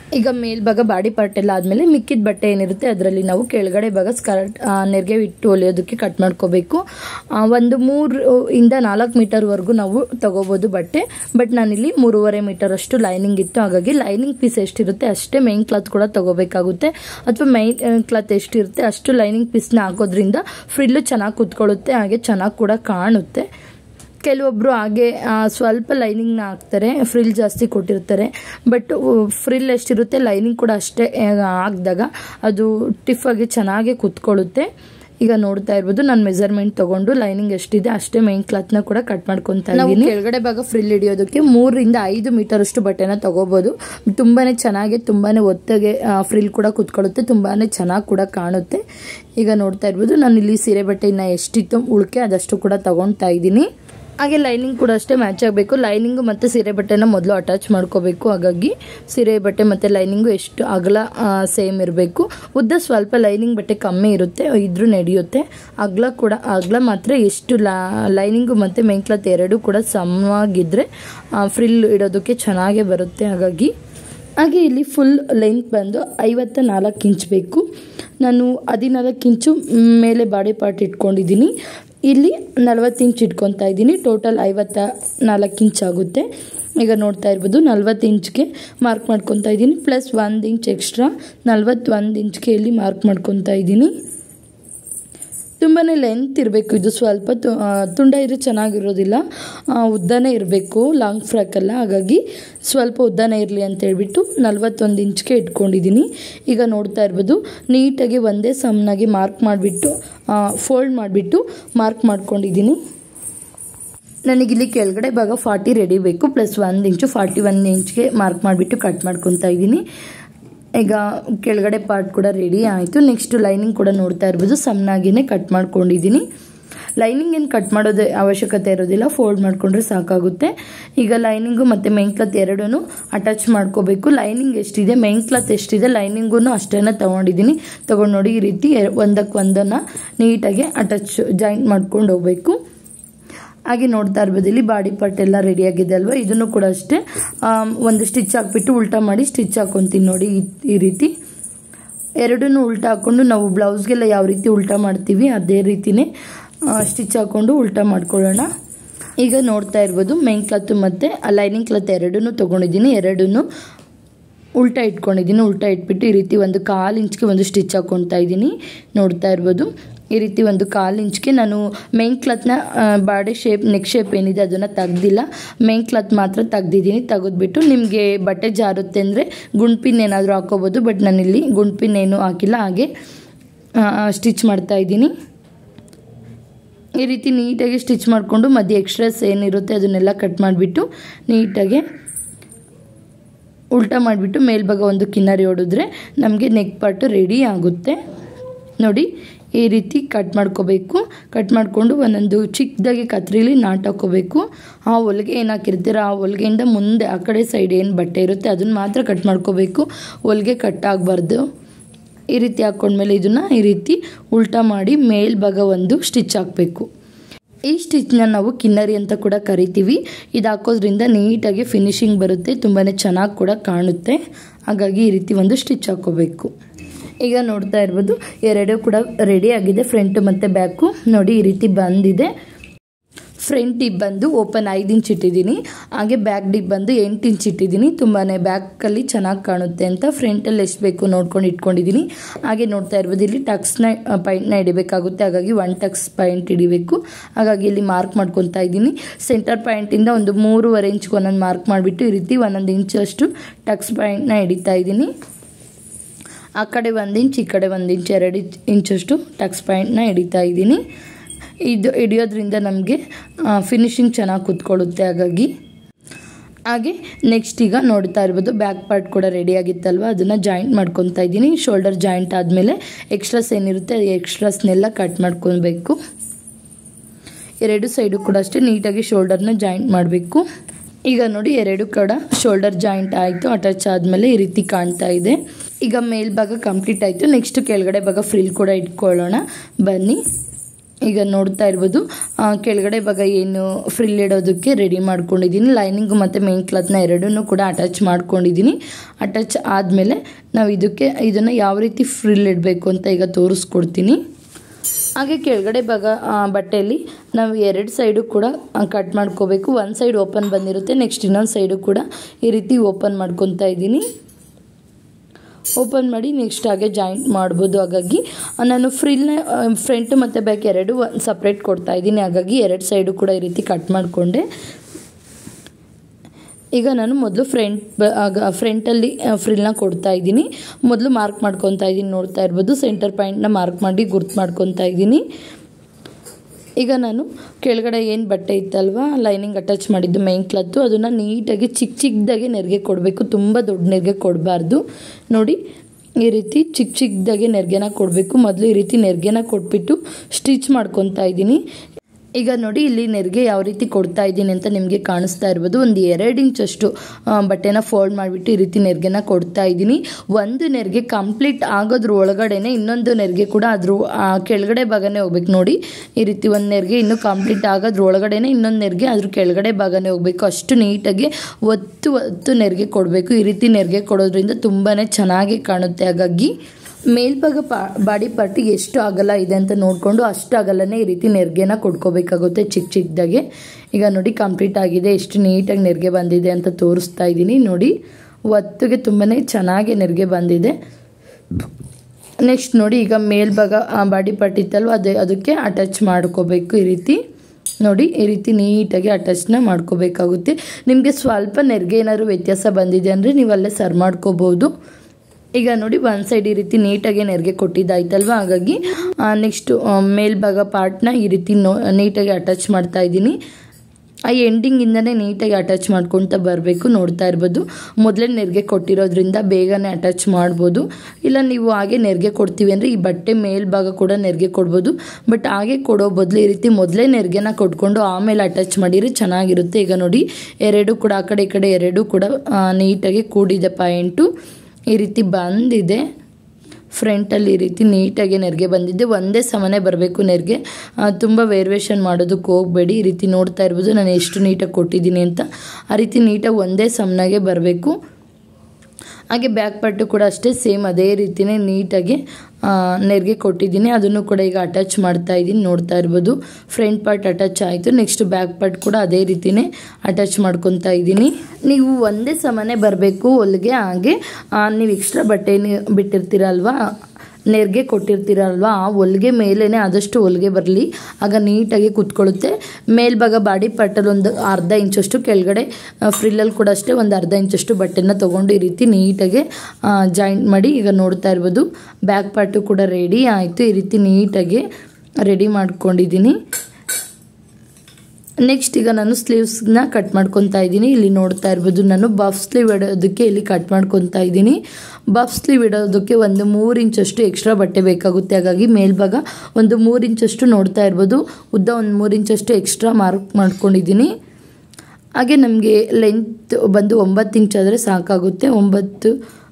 ಈಗ ಮೇಲ್ಭಾಗ ಬಾಡಿ ಪಾರ್ಟ್ ಎಲ್ಲ ಆದಮೇಲೆ ಮಿಕ್ಕಿದ ಬಟ್ಟೆ ಏನಿರುತ್ತೆ ಅದರಲ್ಲಿ ನಾವು ಕೆಳಗಡೆ ಭಾಗ ಸ್ಕರ್ಟ್ ನೆರಿಗೆ ಇಟ್ಟು ಹೊಲಿಯೋದಕ್ಕೆ ಕಟ್ ಮಾಡ್ಕೋಬೇಕು. ಒಂದು ಮೂರು ಇಂದ ನಾಲ್ಕು ಮೀಟರ್ವರೆಗೂ ನಾವು ತಗೋಬೋದು ಬಟ್ಟೆ. ಬಟ್ ನಾನಿಲ್ಲಿ ಮೂರುವರೆ ಮೀಟರ್ ಅಷ್ಟು ಲೈನಿಂಗ್ ಇತ್ತು. ಹಾಗಾಗಿ ಲೈನಿಂಗ್ ಪೀಸ್ ಎಷ್ಟಿರುತ್ತೆ ಅಷ್ಟೇ ಮೈನ್ ಕ್ಲಾತ್ ಕೂಡ ತಗೋಬೇಕಾಗುತ್ತೆ. ಅಥವಾ ಮೈನ್ ಕ್ಲಾತ್ ಎಷ್ಟಿರುತ್ತೆ ಅಷ್ಟು ಲೈನಿಂಗ್ ಪೀಸ್ನ ಹಾಕೋದ್ರಿಂದ ಫ್ರಿಲ್ಲು ಚೆನ್ನಾಗಿ ಕುತ್ಕೊಳ್ಳುತ್ತೆ, ಹಾಗೆ ಚೆನ್ನಾಗಿ ಕೂಡ ಕಾಣುತ್ತೆ. ಕೆಲವೊಬ್ಬರು ಹಾಗೆ ಸ್ವಲ್ಪ ಲೈನಿಂಗ್ನ ಹಾಕ್ತಾರೆ, ಫ್ರಿಲ್ ಜಾಸ್ತಿ ಕೊಟ್ಟಿರ್ತಾರೆ. ಬಟ್ ಫ್ರಿಲ್ ಎಷ್ಟಿರುತ್ತೆ ಲೈನಿಂಗ್ ಕೂಡ ಅಷ್ಟೇ ಹಾಕಿದಾಗ ಅದು ಟಿಫಾಗಿ ಚೆನ್ನಾಗಿ ಕುತ್ಕೊಳ್ಳುತ್ತೆ. ಈಗ ನೋಡ್ತಾ ಇರ್ಬೋದು ನಾನು ಮೆಜರ್ಮೆಂಟ್ ತಗೊಂಡು ಲೈನಿಂಗ್ ಎಷ್ಟಿದೆ ಅಷ್ಟೇ ಮೈನ್ ಕ್ಲಾತ್ನ ಕೂಡ ಕಟ್ ಮಾಡ್ಕೊತಾ ಇದ್ದೀನಿ. ಕೆಳಗಡೆ ಭಾಗ ಫ್ರಿಲ್ ಹಿಡಿಯೋದಕ್ಕೆ ಮೂರರಿಂದ ಐದು ಮೀಟರ್ ಅಷ್ಟು ಬಟ್ಟೆನ ತಗೋಬಹುದು. ತುಂಬಾನೇ ಚೆನ್ನಾಗಿ ತುಂಬಾನೇ ಒತ್ತಗೆ ಫ್ರಿಲ್ ಕೂಡ ಕುತ್ಕೊಳ್ಳುತ್ತೆ, ತುಂಬಾನೇ ಚೆನ್ನಾಗಿ ಕೂಡ ಕಾಣುತ್ತೆ. ಈಗ ನೋಡ್ತಾ ಇರ್ಬೋದು ನಾನು ಇಲ್ಲಿ ಸೀರೆ ಬಟ್ಟೆ ಇನ್ನ ಎಷ್ಟಿತ್ತು ಉಳ್ಕೆ ಅದಷ್ಟು ಕೂಡ ತಗೊಳ್ತಾ ಇದ್ದೀನಿ. ಹಾಗೆ ಲೈನಿಂಗ್ ಕೂಡ ಅಷ್ಟೇ ಮ್ಯಾಚ್ ಆಗಬೇಕು. ಲೈನಿಂಗು ಮತ್ತು ಸೀರೆ ಬಟ್ಟೆನ ಮೊದಲು ಅಟ್ಯಾಚ್ ಮಾಡ್ಕೋಬೇಕು. ಹಾಗಾಗಿ ಸೀರೆ ಬಟ್ಟೆ ಮತ್ತು ಲೈನಿಂಗು ಎಷ್ಟು ಅಗಲ ಸೇಮ್ ಇರಬೇಕು. ಉದ್ದ ಸ್ವಲ್ಪ ಲೈನಿಂಗ್ ಬಟ್ಟೆ ಕಮ್ಮಿ ಇರುತ್ತೆ, ಇದ್ರೂ ನಡೆಯುತ್ತೆ. ಅಗಲ ಕೂಡ ಅಗಲ ಮಾತ್ರ ಎಷ್ಟು ಲೈನಿಂಗು ಮತ್ತು ಮೈನ್ ಕ್ಲಾತ್ ಎರಡೂ ಕೂಡ ಸಮವಾಗಿದ್ದರೆ ಫ್ರಿಲ್ ಇಡೋದಕ್ಕೆ ಚೆನ್ನಾಗೇ ಬರುತ್ತೆ. ಹಾಗಾಗಿ ಹಾಗೆ ಇಲ್ಲಿ ಫುಲ್ ಲೆಂತ್ ಬಂದು ಐವತ್ತ ನಾಲ್ಕು ಇಂಚ್ ಬೇಕು. ನಾನು ಹದಿನಾಲ್ಕು ಇಂಚು ಮೇಲೆ ಬಾಡಿ ಪಾರ್ಟ್ ಇಟ್ಕೊಂಡಿದ್ದೀನಿ. ಇಲ್ಲಿ ನಲ್ವತ್ತು ಇಂಚ್ ಇಟ್ಕೊತಾ ಇದ್ದೀನಿ. ಟೋಟಲ್ ಐವತ್ತ ನಾಲ್ಕು ಇಂಚ್ ಆಗುತ್ತೆ. ಈಗ ನೋಡ್ತಾ ಇರ್ಬೋದು ನಲ್ವತ್ತು ಇಂಚ್ಗೆ ಮಾರ್ಕ್ ಮಾಡ್ಕೊತಾ ಇದ್ದೀನಿ. ಪ್ಲಸ್ ಒಂದು ಇಂಚ್ ಎಕ್ಸ್ಟ್ರಾ ನಲ್ವತ್ತೊಂದು ಇಂಚ್ಗೆ ಇಲ್ಲಿ ಮಾರ್ಕ್ ಮಾಡ್ಕೊತಾ ಇದ್ದೀನಿ. ತುಂಬಾ ಲೆಂತ್ ಇರಬೇಕು. ಇದು ಸ್ವಲ್ಪ ತುಂಡ ಇದ್ರೆ ಚೆನ್ನಾಗಿರೋದಿಲ್ಲ, ಉದ್ದನೇ ಇರಬೇಕು ಲಾಂಗ್ ಫ್ರಾಕಲ್ಲ. ಹಾಗಾಗಿ ಸ್ವಲ್ಪ ಉದ್ದನೇ ಇರಲಿ ಅಂತ ಹೇಳ್ಬಿಟ್ಟು ನಲ್ವತ್ತೊಂದು ಇಂಚ್ಗೆ ಇಟ್ಕೊಂಡಿದ್ದೀನಿ. ಈಗ ನೋಡ್ತಾ ಇರ್ಬೋದು ನೀಟಾಗಿ ಒಂದೇ ಸಮನಾಗಿ ಮಾರ್ಕ್ ಮಾಡಿಬಿಟ್ಟು ಫೋಲ್ಡ್ ಮಾಡಿಬಿಟ್ಟು ಮಾರ್ಕ್ ಮಾಡ್ಕೊಂಡಿದ್ದೀನಿ. ನನಗಿಲ್ಲಿ ಕೆಳಗಡೆ ಭಾಗ ಫಾರ್ಟಿ ರೆಡಿ ಬೇಕು. ಪ್ಲಸ್ ಒಂದು ಇಂಚು ಫಾರ್ಟಿ ಒನ್ ಇಂಚ್ಗೆ ಮಾರ್ಕ್ ಮಾಡಿಬಿಟ್ಟು ಕಟ್ ಮಾಡ್ಕೊತಾ ಇದ್ದೀನಿ. ಈಗ ಕೆಳಗಡೆ ಪಾರ್ಟ್ ಕೂಡ ರೆಡಿ ಆಯಿತು. ನೆಕ್ಸ್ಟ್ ಲೈನಿಂಗ್ ಕೂಡ ನೋಡ್ತಾ ಇರ್ಬೋದು ಸಮನಾಗಿನೇ ಕಟ್ ಮಾಡ್ಕೊಂಡಿದ್ದೀನಿ. ಲೈನಿಂಗ್ ಏನು ಕಟ್ ಮಾಡೋದು ಅವಶ್ಯಕತೆ ಇರೋದಿಲ್ಲ, ಫೋಲ್ಡ್ ಮಾಡಿಕೊಂಡ್ರೆ ಸಾಕಾಗುತ್ತೆ. ಈಗ ಲೈನಿಂಗು ಮತ್ತು ಮೈನ್ ಕ್ಲಾತ್ ಎರಡೂ ಅಟ್ಯಾಚ್ ಮಾಡ್ಕೋಬೇಕು. ಲೈನಿಂಗ್ ಎಷ್ಟಿದೆ ಮೈನ್ ಕ್ಲಾತ್ ಎಷ್ಟಿದೆ ಲೈನಿಂಗೂ ಅಷ್ಟೇನ ತೊಗೊಂಡಿದ್ದೀನಿ. ತೊಗೊಂಡು ನೋಡಿ ಈ ರೀತಿ ಒಂದಕ್ಕೆ ಒಂದನ್ನು ನೀಟಾಗಿ ಅಟ್ಯಾಚ್ ಜಾಯಿಂಟ್ ಮಾಡ್ಕೊಂಡು ಹೋಗಬೇಕು. ಹಾಗೆ ನೋಡ್ತಾ ಇರ್ಬೋದು ಇಲ್ಲಿ ಬಾಡಿ ಪಾರ್ಟ್ ಎಲ್ಲ ರೆಡಿ ಆಗಿದೆ ಅಲ್ವಾ. ಇದನ್ನು ಕೂಡ ಅಷ್ಟೇ ಒಂದು ಸ್ಟಿಚ್ ಹಾಕ್ಬಿಟ್ಟು ಉಲ್ಟಾ ಮಾಡಿ ಸ್ಟಿಚ್ ಹಾಕೊತೀನಿ ನೋಡಿ ಈ ರೀತಿ. ಎರಡನ್ನೂ ಉಲ್ಟಾ ಹಾಕ್ಕೊಂಡು ನಾವು ಬ್ಲೌಸ್ಗೆಲ್ಲ ಯಾವ ರೀತಿ ಉಲ್ಟಾ ಮಾಡ್ತೀವಿ ಅದೇ ರೀತಿನೇ ಸ್ಟಿಚ್ ಹಾಕ್ಕೊಂಡು ಉಲ್ಟಾ ಮಾಡ್ಕೊಳ್ಳೋಣ. ಈಗ ನೋಡ್ತಾ ಇರ್ಬೋದು ಮೈನ್ ಕ್ಲಾತ್ ಮತ್ತು ಲೈನಿಂಗ್ ಕ್ಲಾತ್ ಎರಡನ್ನೂ ತೊಗೊಂಡಿದ್ದೀನಿ. ಎರಡನ್ನೂ ಉಲ್ಟಾ ಇಟ್ಕೊಂಡಿದ್ದೀನಿ. ಉಲ್ಟಾ ಇಟ್ಬಿಟ್ಟು ಈ ರೀತಿ ಒಂದು ಕಾಲು ಇಂಚ್ಗೆ ಒಂದು ಸ್ಟಿಚ್ ಹಾಕ್ಕೊತಾ ಇದ್ದೀನಿ. ನೋಡ್ತಾ ಇರ್ಬೋದು ಈ ರೀತಿ ಒಂದು ಕಾಲು ಇಂಚ್ಗೆ ನಾನು ಮೈನ್ ಕ್ಲಾತ್ನ ಬಾಡಿ ಶೇಪ್ ನೆಕ್ ಶೇಪ್ ಏನಿದೆ ಅದನ್ನು ತೆಗ್ದಿಲ್ಲ, ಮೈನ್ ಕ್ಲಾತ್ ಮಾತ್ರ ತೆಗ್ದಿದ್ದೀನಿ. ತೆಗೆದ್ಬಿಟ್ಟು ನಿಮಗೆ ಬಟ್ಟೆ ಜಾರುತ್ತೆ ಅಂದರೆ ಗುಂಡ್ಪಿನ್ ಏನಾದರೂ ಹಾಕೋಬೋದು. ಬಟ್ ನಾನಿಲ್ಲಿ ಗುಂಡ್ಪಿನ್ ಏನೂ ಹಾಕಿಲ್ಲ, ಹಾಗೆ ಸ್ಟಿಚ್ ಮಾಡ್ತಾ ಇದ್ದೀನಿ. ಈ ರೀತಿ ನೀಟಾಗಿ ಸ್ಟಿಚ್ ಮಾಡಿಕೊಂಡು ಮಧ್ಯೆ ಎಕ್ಸ್ಟ್ರಾಸ್ ಏನಿರುತ್ತೆ ಅದನ್ನೆಲ್ಲ ಕಟ್ ಮಾಡಿಬಿಟ್ಟು ನೀಟಾಗಿ ಉಲ್ಟಾ ಮಾಡಿಬಿಟ್ಟು ಮೇಲ್ಭಾಗ ಒಂದು ಕಿನ್ನರಿ ಹೊಡೆದ್ರೆ ನಮಗೆ ನೆಕ್ ಪಾರ್ಟ್ ರೆಡಿ ಆಗುತ್ತೆ. ನೋಡಿ ಈ ರೀತಿ ಕಟ್ ಮಾಡ್ಕೋಬೇಕು. ಕಟ್ ಮಾಡಿಕೊಂಡು ಒಂದೊಂದು ಚಿಕ್ಕದಾಗಿ ಕತ್ರಿಲಿ ನಾಟ್ ಹಾಕೋಬೇಕು. ಆ ಹೊಲಿಗೆ ಏನು ಹಾಕಿರ್ತೀರ ಆ ಹೊಲಿಗೆಯಿಂದ ಮುಂದೆ ಆ ಕಡೆ ಸೈಡ್ ಏನು ಬಟ್ಟೆ ಇರುತ್ತೆ ಅದನ್ನು ಮಾತ್ರ ಕಟ್ ಮಾಡ್ಕೋಬೇಕು. ಹೊಲಿಗೆ ಕಟ್ ಆಗಬಾರ್ದು. ಈ ರೀತಿ ಹಾಕ್ಕೊಂಡ್ಮೇಲೆ ಇದನ್ನು ಈ ರೀತಿ ಉಲ್ಟಾ ಮಾಡಿ ಮೇಲ್ಭಾಗ ಒಂದು ಸ್ಟಿಚ್ ಹಾಕಬೇಕು. ಈ ಸ್ಟಿಚ್ನ ನಾವು ಕಿನ್ನರಿ ಅಂತ ಕೂಡ ಕರಿತೀವಿ. ಇದು ಹಾಕೋದ್ರಿಂದ ನೀಟಾಗಿ ಫಿನಿಶಿಂಗ್ ಬರುತ್ತೆ, ತುಂಬಾ ಚೆನ್ನಾಗಿ ಕೂಡ ಕಾಣುತ್ತೆ. ಹಾಗಾಗಿ ಈ ರೀತಿ ಒಂದು ಸ್ಟಿಚ್ ಹಾಕೋಬೇಕು. ಈಗ ನೋಡ್ತಾ ಇರ್ಬೋದು ಎರಡೂ ಕೂಡ ರೆಡಿ ಆಗಿದೆ, ಫ್ರಂಟ್ ಮತ್ತು ಬ್ಯಾಕು. ನೋಡಿ ಈ ರೀತಿ ಬಂದಿದೆ. ಫ್ರಂಟ್ ಡಿಪ್ ಬಂದು ಓಪನ್ ಐದು ಇಂಚ್ ಇಟ್ಟಿದ್ದೀನಿ, ಹಾಗೆ ಬ್ಯಾಕ್ ಡಿಪ್ ಬಂದು ಎಂಟು ಇಂಚ್ ಇಟ್ಟಿದ್ದೀನಿ. ತುಂಬಾ ಬ್ಯಾಕಲ್ಲಿ ಚೆನ್ನಾಗಿ ಕಾಣುತ್ತೆ ಅಂತ ಫ್ರಂಟಲ್ಲಿ ಎಷ್ಟು ಬೇಕು ನೋಡ್ಕೊಂಡು ಇಟ್ಕೊಂಡಿದ್ದೀನಿ. ಹಾಗೆ ನೋಡ್ತಾ ಇರ್ಬೋದು ಇಲ್ಲಿ ಟಕ್ಸ್ನ ಪಾಯಿಂಟ್ನ ಹಿಡಿಬೇಕಾಗುತ್ತೆ, ಹಾಗಾಗಿ ಒನ್ ಟಕ್ಸ್ ಪಾಯಿಂಟ್ ಹಿಡಿಬೇಕು. ಹಾಗಾಗಿ ಇಲ್ಲಿ ಮಾರ್ಕ್ ಮಾಡ್ಕೊತಾ ಇದ್ದೀನಿ. ಸೆಂಟರ್ ಪಾಯಿಂಟಿಂದ ಒಂದು ಮೂರುವರೆ ಇಂಚ್ಗೆ ಒಂದೊಂದು ಮಾರ್ಕ್ ಮಾಡಿಬಿಟ್ಟು ಈ ರೀತಿ ಒಂದೊಂದು ಇಂಚಷ್ಟು ಟಕ್ಸ್ ಪಾಯಿಂಟ್ನ ಹಿಡಿತಾ ಇದ್ದೀನಿ. ಆ ಕಡೆ ಒಂದು ಇಂಚ್ ಈ ಕಡೆ ಒಂದು ಇಂಚ್ ಎರಡು ಇಂಚಷ್ಟು ಟಕ್ಸ್ ಪಾಯಿಂಟ್ನ ಹಿಡಿತಾ ಇದ್ದೀನಿ. ಇದು ಹಿಡಿಯೋದ್ರಿಂದ ನಮಗೆ ಫಿನಿಶಿಂಗ್ ಚೆನ್ನಾಗಿ ಕೂತ್ಕೊಳ್ಳುತ್ತೆ. ಹಾಗಾಗಿ ಹಾಗೆ ನೆಕ್ಸ್ಟ್ ಈಗ ನೋಡ್ತಾ ಇರ್ಬೋದು ಬ್ಯಾಕ್ ಪಾರ್ಟ್ ಕೂಡ ರೆಡಿ ಆಗಿತ್ತಲ್ವ, ಅದನ್ನು ಜಾಯಿಂಟ್ ಮಾಡ್ಕೊತಾ ಇದ್ದೀನಿ. ಶೋಲ್ಡರ್ ಜಾಯಿಂಟ್ ಆದಮೇಲೆ ಎಕ್ಸ್ಟ್ರಾಸ್ ಏನಿರುತ್ತೆ ಅದು ಎಕ್ಸ್ಟ್ರಾಸ್ನೆಲ್ಲ ಕಟ್ ಮಾಡ್ಕೊಬೇಕು. ಎರಡು ಸೈಡು ಕೂಡ ಅಷ್ಟೇ ನೀಟಾಗಿ ಶೋಲ್ಡರ್ನ ಜಾಯಿಂಟ್ ಮಾಡಬೇಕು. ಈಗ ನೋಡಿ ಎರಡು ಕಡೆ ಶೋಲ್ಡರ್ ಜಾಯಿಂಟ್ ಆಯಿತು, ಅಟ್ಯಾಚ್ ಆದಮೇಲೆ ಈ ರೀತಿ ಕಾಣ್ತಾ ಇದೆ. ಈಗ ಮೇಲ್ಭಾಗ ಕಂಪ್ಲೀಟ್ ಆಯಿತು. ನೆಕ್ಸ್ಟ್ ಕೆಳಗಡೆ ಭಾಗ ಫ್ರಿಲ್ ಕೂಡ ಇಟ್ಕೊಳ್ಳೋಣ ಬನ್ನಿ. ಈಗ ನೋಡ್ತಾ ಇರ್ಬೋದು ಕೆಳಗಡೆ ಭಾಗ ಏನು ಫ್ರಿಲ್ ಇಡೋದಕ್ಕೆ ರೆಡಿ ಮಾಡ್ಕೊಂಡಿದ್ದೀನಿ. ಲೈನಿಂಗು ಮತ್ತು ಮೇನ್ ಕ್ಲಾತ್ನ ಎರಡನ್ನೂ ಕೂಡ ಅಟ್ಯಾಚ್ ಮಾಡ್ಕೊಂಡಿದ್ದೀನಿ. ಅಟ್ಯಾಚ್ ಆದಮೇಲೆ ನಾವು ಇದಕ್ಕೆ ಇದನ್ನು ಯಾವ ರೀತಿ ಫ್ರಿಲ್ ಇಡಬೇಕು ಅಂತ ಈಗ ತೋರಿಸ್ಕೊಡ್ತೀನಿ. ಹಾಗೆ ಕೆಳಗಡೆ ಭಾಗ ಬಟ್ಟೆಯಲ್ಲಿ ನಾವು ಎರಡು ಸೈಡು ಕೂಡ ಕಟ್ ಮಾಡ್ಕೋಬೇಕು. ಒಂದು ಸೈಡ್ ಓಪನ್ ಬಂದಿರುತ್ತೆ, ನೆಕ್ಸ್ಟ್ ಇನ್ನೊಂದು ಸೈಡು ಕೂಡ ಈ ರೀತಿ ಓಪನ್ ಮಾಡ್ಕೊತಾ ಇದ್ದೀನಿ. ಓಪನ್ ಮಾಡಿ ನೆಕ್ಸ್ಟ್ ಹಾಗೆ ಜಾಯಿಂಟ್ ಮಾಡ್ಬೋದು. ಹಾಗಾಗಿ ನಾನು ಫ್ರಿಲ್ನ ಫ್ರಂಟ್ ಮತ್ತು ಬ್ಯಾಕ್ ಎರಡು ಸಪ್ರೇಟ್ ಕೊಡ್ತಾ ಇದ್ದೀನಿ. ಹಾಗಾಗಿ ಎರಡು ಸೈಡು ಕೂಡ ಈ ರೀತಿ ಕಟ್ ಮಾಡಿಕೊಂಡೆ. ಈಗ ನಾನು ಮೊದಲು ಫ್ರಂಟ್ ಫ್ರಂಟಲ್ಲಿ ಫ್ರಿಲ್ನ ಕೊಡ್ತಾ ಇದ್ದೀನಿ. ಮೊದಲು ಮಾರ್ಕ್ ಮಾಡ್ಕೊತಾ ಇದ್ದೀನಿ. ನೋಡ್ತಾ ಇರ್ಬೋದು ಸೆಂಟರ್ ಪಾಯಿಂಟ್ನ ಮಾರ್ಕ್ ಮಾಡಿ ಗುರ್ತು ಮಾಡ್ಕೊತಾ ಇದ್ದೀನಿ. ಈಗ ನಾನು ಕೆಳಗಡೆ ಏನು ಬಟ್ಟೆ ಇತ್ತಲ್ವ ಲೈನಿಂಗ್ ಅಟ್ಯಾಚ್ ಮಾಡಿದ್ದು ಮೈನ್ ಕ್ಲಾತು, ಅದನ್ನು ನೀಟಾಗಿ ಚಿಕ್ಕ ಚಿಕ್ಕದಾಗಿ ನೆರಿಗೆ ಕೊಡಬೇಕು. ತುಂಬ ದೊಡ್ಡ ನೆರಿಗೆ ಕೊಡಬಾರ್ದು. ನೋಡಿ ಈ ರೀತಿ ಚಿಕ್ಕ ಚಿಕ್ಕದಾಗಿ ನೆರಿಗೆನ ಕೊಡಬೇಕು. ಮೊದಲು ಈ ರೀತಿ ನೆರಿಗೆನ ಕೊಟ್ಬಿಟ್ಟು ಸ್ಟಿಚ್ ಮಾಡ್ಕೊತಾ ಇದ್ದೀನಿ. ಈಗ ನೋಡಿ ಇಲ್ಲಿ ನೆರಿಗೆ ಯಾವ ರೀತಿ ಕೊಡ್ತಾ ಇದ್ದೀನಿ ಅಂತ ನಿಮಗೆ ಕಾಣಿಸ್ತಾ ಇರ್ಬೋದು. ಒಂದು ಎರಡು ಇಂಚಷ್ಟು ಬಟ್ಟೆನ ಫೋಲ್ಡ್ ಮಾಡಿಬಿಟ್ಟು ಈ ರೀತಿ ನೆರಿಗೆನ ಕೊಡ್ತಾ ಇದ್ದೀನಿ. ಒಂದು ನೆರಿಗೆ ಕಂಪ್ಲೀಟ್ ಆಗೋದ್ರ ಒಳಗಡೆನೆ ಇನ್ನೊಂದು ನೆರಿಗೆ ಕೂಡ ಅದ್ರ ಕೆಳಗಡೆ ಭಾಗನೇ ಹೋಗ್ಬೇಕು. ನೋಡಿ ಈ ರೀತಿ ಒಂದು ನೆರಿಗೆ ಇನ್ನೂ ಕಂಪ್ಲೀಟ್ ಆಗೋದ್ರ ಒಳಗಡೆನೆ ಇನ್ನೊಂದು ನೆರಿಗೆ ಅದ್ರ ಕೆಳಗಡೆ ಭಾಗನೇ ಹೋಗಬೇಕು. ಅಷ್ಟು ನೀಟಾಗಿ ಒತ್ತು ಒತ್ತು ನೆರಿಗೆ ಕೊಡಬೇಕು. ಈ ರೀತಿ ನೆರಿಗೆ ಕೊಡೋದ್ರಿಂದ ತುಂಬಾ ಚೆನ್ನಾಗಿ ಕಾಣುತ್ತೆ. ಹಾಗಾಗಿ ಮೇಲ್ಭಾಗ ಪಾ ಬಾಡಿ ಪಾರ್ಟಿಗೆ ಎಷ್ಟು ಅಗಲ ಇದೆ ಅಂತ ನೋಡಿಕೊಂಡು ಅಷ್ಟು ಅಗಲನೇ ಈ ರೀತಿ ನೆರಿಗೆನ ಕೊಡ್ಕೋಬೇಕಾಗುತ್ತೆ ಚಿಕ್ಕ ಚಿಕ್ಕದಾಗೆ. ಈಗ ನೋಡಿ ಕಂಪ್ಲೀಟ್ ಆಗಿದೆ, ಎಷ್ಟು ನೀಟಾಗಿ ನೆರಿಗೆ ಬಂದಿದೆ ಅಂತ ತೋರಿಸ್ತಾ ಇದ್ದೀನಿ. ನೋಡಿ ಒತ್ತಿಗೆ ತುಂಬಾ ಚೆನ್ನಾಗಿ ನೆರಿಗೆ ಬಂದಿದೆ. ನೆಕ್ಸ್ಟ್ ನೋಡಿ ಈಗ ಮೇಲ್ಭಾಗ ಬಾಡಿ ಪಾರ್ಟ್ ಇತ್ತಲ್ವ ಅದೇ ಅದಕ್ಕೆ ಅಟ್ಯಾಚ್ ಮಾಡ್ಕೋಬೇಕು. ಈ ರೀತಿ ನೋಡಿ ಈ ರೀತಿ ನೀಟಾಗಿ ಅಟ್ಯಾಚ್ನ ಮಾಡ್ಕೋಬೇಕಾಗುತ್ತೆ. ನಿಮಗೆ ಸ್ವಲ್ಪ ನೆರಿಗೆ ಏನಾದರೂ ವ್ಯತ್ಯಾಸ ಬಂದಿದೆ ಅಂದರೆ ನೀವು ಅಲ್ಲೇ ಸರ್ ಮಾಡ್ಕೋಬೋದು. ಈಗ ನೋಡಿ ಒಂದು ಸೈಡ್ ಈ ರೀತಿ ನೀಟಾಗಿ ನೆರಿಗೆ ಕೊಟ್ಟಿದ್ದಾಯ್ತಲ್ವ. ಹಾಗಾಗಿ ನೆಕ್ಸ್ಟು ಮೇಲ್ಭಾಗ ಪಾರ್ಟ್ನ ಈ ರೀತಿ ನೋ ನೀಟಾಗಿ ಅಟ್ಯಾಚ್ ಮಾಡ್ತಾ ಇದ್ದೀನಿ. ಆ ಎಂಡಿಂಗಿಂದನೇ ನೀಟಾಗಿ ಅಟ್ಯಾಚ್ ಮಾಡ್ಕೊತ ಬರಬೇಕು. ನೋಡ್ತಾ ಇರ್ಬೋದು ಮೊದಲೇ ನೆರಿಗೆ ಕೊಟ್ಟಿರೋದ್ರಿಂದ ಬೇಗನೆ ಅಟ್ಯಾಚ್ ಮಾಡ್ಬೋದು. ಇಲ್ಲ ನೀವು ಹಾಗೆ ನೆರಿಗೆ ಕೊಡ್ತೀವಿ ಅಂದರೆ ಈ ಬಟ್ಟೆ ಮೇಲ್ಭಾಗ ಕೂಡ ನೆರಿಗೆ ಕೊಡ್ಬೋದು. ಬಟ್ ಹಾಗೆ ಕೊಡೋ ಬದಲು ಈ ರೀತಿ ಮೊದಲೇ ನೆರಿಗೆನ ಕೊಟ್ಕೊಂಡು ಆಮೇಲೆ ಅಟ್ಯಾಚ್ ಮಾಡಿದರೆ ಚೆನ್ನಾಗಿರುತ್ತೆ. ಈಗ ನೋಡಿ ಎರಡು ಕೂಡ ಆ ಕಡೆ ಈ ಕಡೆ ಎರಡು ಕೂಡ ನೀಟಾಗಿ ಕೂಡಿದೆ ಪಾಯಿಂಟು ಈ ರೀತಿ ಬಂದಿದೆ. ಫ್ರಂಟಲ್ಲಿ ಈ ರೀತಿ ನೀಟಾಗಿ ನೆರಿಗೆ ಬಂದಿದೆ. ಒಂದೇ ಸಮನೆ ಬರಬೇಕು ನೆರಿಗೆ, ತುಂಬ ವೇರಿಯೇಷನ್ ಮಾಡೋದಕ್ಕೆ ಹೋಗಬೇಡಿ. ಈ ರೀತಿ ನೋಡ್ತಾ ಇರ್ಬೋದು ನಾನು ಎಷ್ಟು ನೀಟಾಗಿ ಕೊಟ್ಟಿದ್ದೀನಿ ಅಂತ. ಆ ರೀತಿ ನೀಟಾಗಿ ಒಂದೇ ಸಮನಾಗೆ ಬರಬೇಕು. ಹಾಗೆ ಬ್ಯಾಕ್ ಪಾರ್ಟು ಕೂಡ ಅಷ್ಟೇ ಸೇಮ್ ಅದೇ ರೀತಿಯೇ ನೀಟಾಗಿ ನೆರಿಗೆ ಕೊಟ್ಟಿದ್ದೀನಿ. ಅದನ್ನು ಕೂಡ ಈಗ ಅಟ್ಯಾಚ್ ಮಾಡ್ತಾ ಇದ್ದೀನಿ. ನೋಡ್ತಾ ಇರ್ಬೋದು ಫ್ರಂಟ್ ಪಾರ್ಟ್ ಅಟ್ಯಾಚ್ ಆಯಿತು. ನೆಕ್ಸ್ಟ್ ಬ್ಯಾಕ್ ಪಾರ್ಟ್ ಕೂಡ ಅದೇ ರೀತಿಯೇ ಅಟ್ಯಾಚ್ ಮಾಡ್ಕೊತಾ ಇದ್ದೀನಿ. ನೀವು ಒಂದೇ ಸಮನೆ ಬರಬೇಕು ಹೊಲಿಗೆ. ಹಾಗೆ ನೀವು ಎಕ್ಸ್ಟ್ರಾ ಬಟ್ಟೆ ಬಿಟ್ಟಿರ್ತೀರಲ್ವ ನೆರಿಗೆ ಕೊಟ್ಟಿರ್ತೀರಲ್ವ ಆ ಹೊಲಿಗೆ ಮೇಲೇ ಆದಷ್ಟು ಹೊಲಿಗೆ ಬರಲಿ, ಆಗ ನೀಟಾಗಿ ಕೂತ್ಕೊಳ್ಳುತ್ತೆ. ಮೇಲ್ಭಾಗ ಬಾಡಿ ಪಾರ್ಟಲ್ಲಿ ಒಂದು ಅರ್ಧ ಇಂಚಷ್ಟು, ಕೆಳಗಡೆ ಫ್ರಿಲ್ಲಲ್ಲಿ ಕೂಡ ಅಷ್ಟೇ ಒಂದು ಅರ್ಧ ಇಂಚಷ್ಟು ಬಟ್ಟೆನ ತೊಗೊಂಡು ಈ ರೀತಿ ನೀಟಾಗಿ ಜಾಯಿಂಟ್ ಮಾಡಿ. ಈಗ ನೋಡ್ತಾ ಇರ್ಬೋದು ಬ್ಯಾಕ್ ಪಾರ್ಟು ಕೂಡ ರೆಡಿ ಆಯಿತು. ಈ ರೀತಿ ನೀಟಾಗಿ ರೆಡಿ ಮಾಡ್ಕೊಂಡಿದ್ದೀನಿ. ನೆಕ್ಸ್ಟ್ ಈಗ ನಾನು ಸ್ಲೀವ್ಸ್ನ ಕಟ್ ಮಾಡ್ಕೊತಾ ಇದ್ದೀನಿ. ಇಲ್ಲಿ ನೋಡ್ತಾ ಇರ್ಬೋದು ನಾನು ಬಫ್ ಸ್ಲೀವ್ ಇಡೋದಕ್ಕೆ ಇಲ್ಲಿ ಕಟ್ ಮಾಡ್ಕೊತಾ ಇದ್ದೀನಿ. ಬಫ್ ಸ್ಲೀವ್ ಇಡೋದಕ್ಕೆ ಒಂದು ಮೂರು ಇಂಚಷ್ಟು ಎಕ್ಸ್ಟ್ರಾ ಬಟ್ಟೆ ಬೇಕಾಗುತ್ತೆ. ಹಾಗಾಗಿ ಮೇಲ್ಭಾಗ ಒಂದು ಮೂರು ಇಂಚಷ್ಟು ನೋಡ್ತಾ ಇರ್ಬೋದು ಉದ್ದ ಒಂದು ಮೂರು ಇಂಚಷ್ಟು ಎಕ್ಸ್ಟ್ರಾ ಮಾರ್ಕ್ ಮಾಡ್ಕೊಂಡಿದ್ದೀನಿ. ಹಾಗೆ ನಮಗೆ ಲೆಂತ್ ಬಂದು ಒಂಬತ್ತು ಇಂಚ್ ಆದರೆ ಸಾಕಾಗುತ್ತೆ. ಒಂಬತ್ತು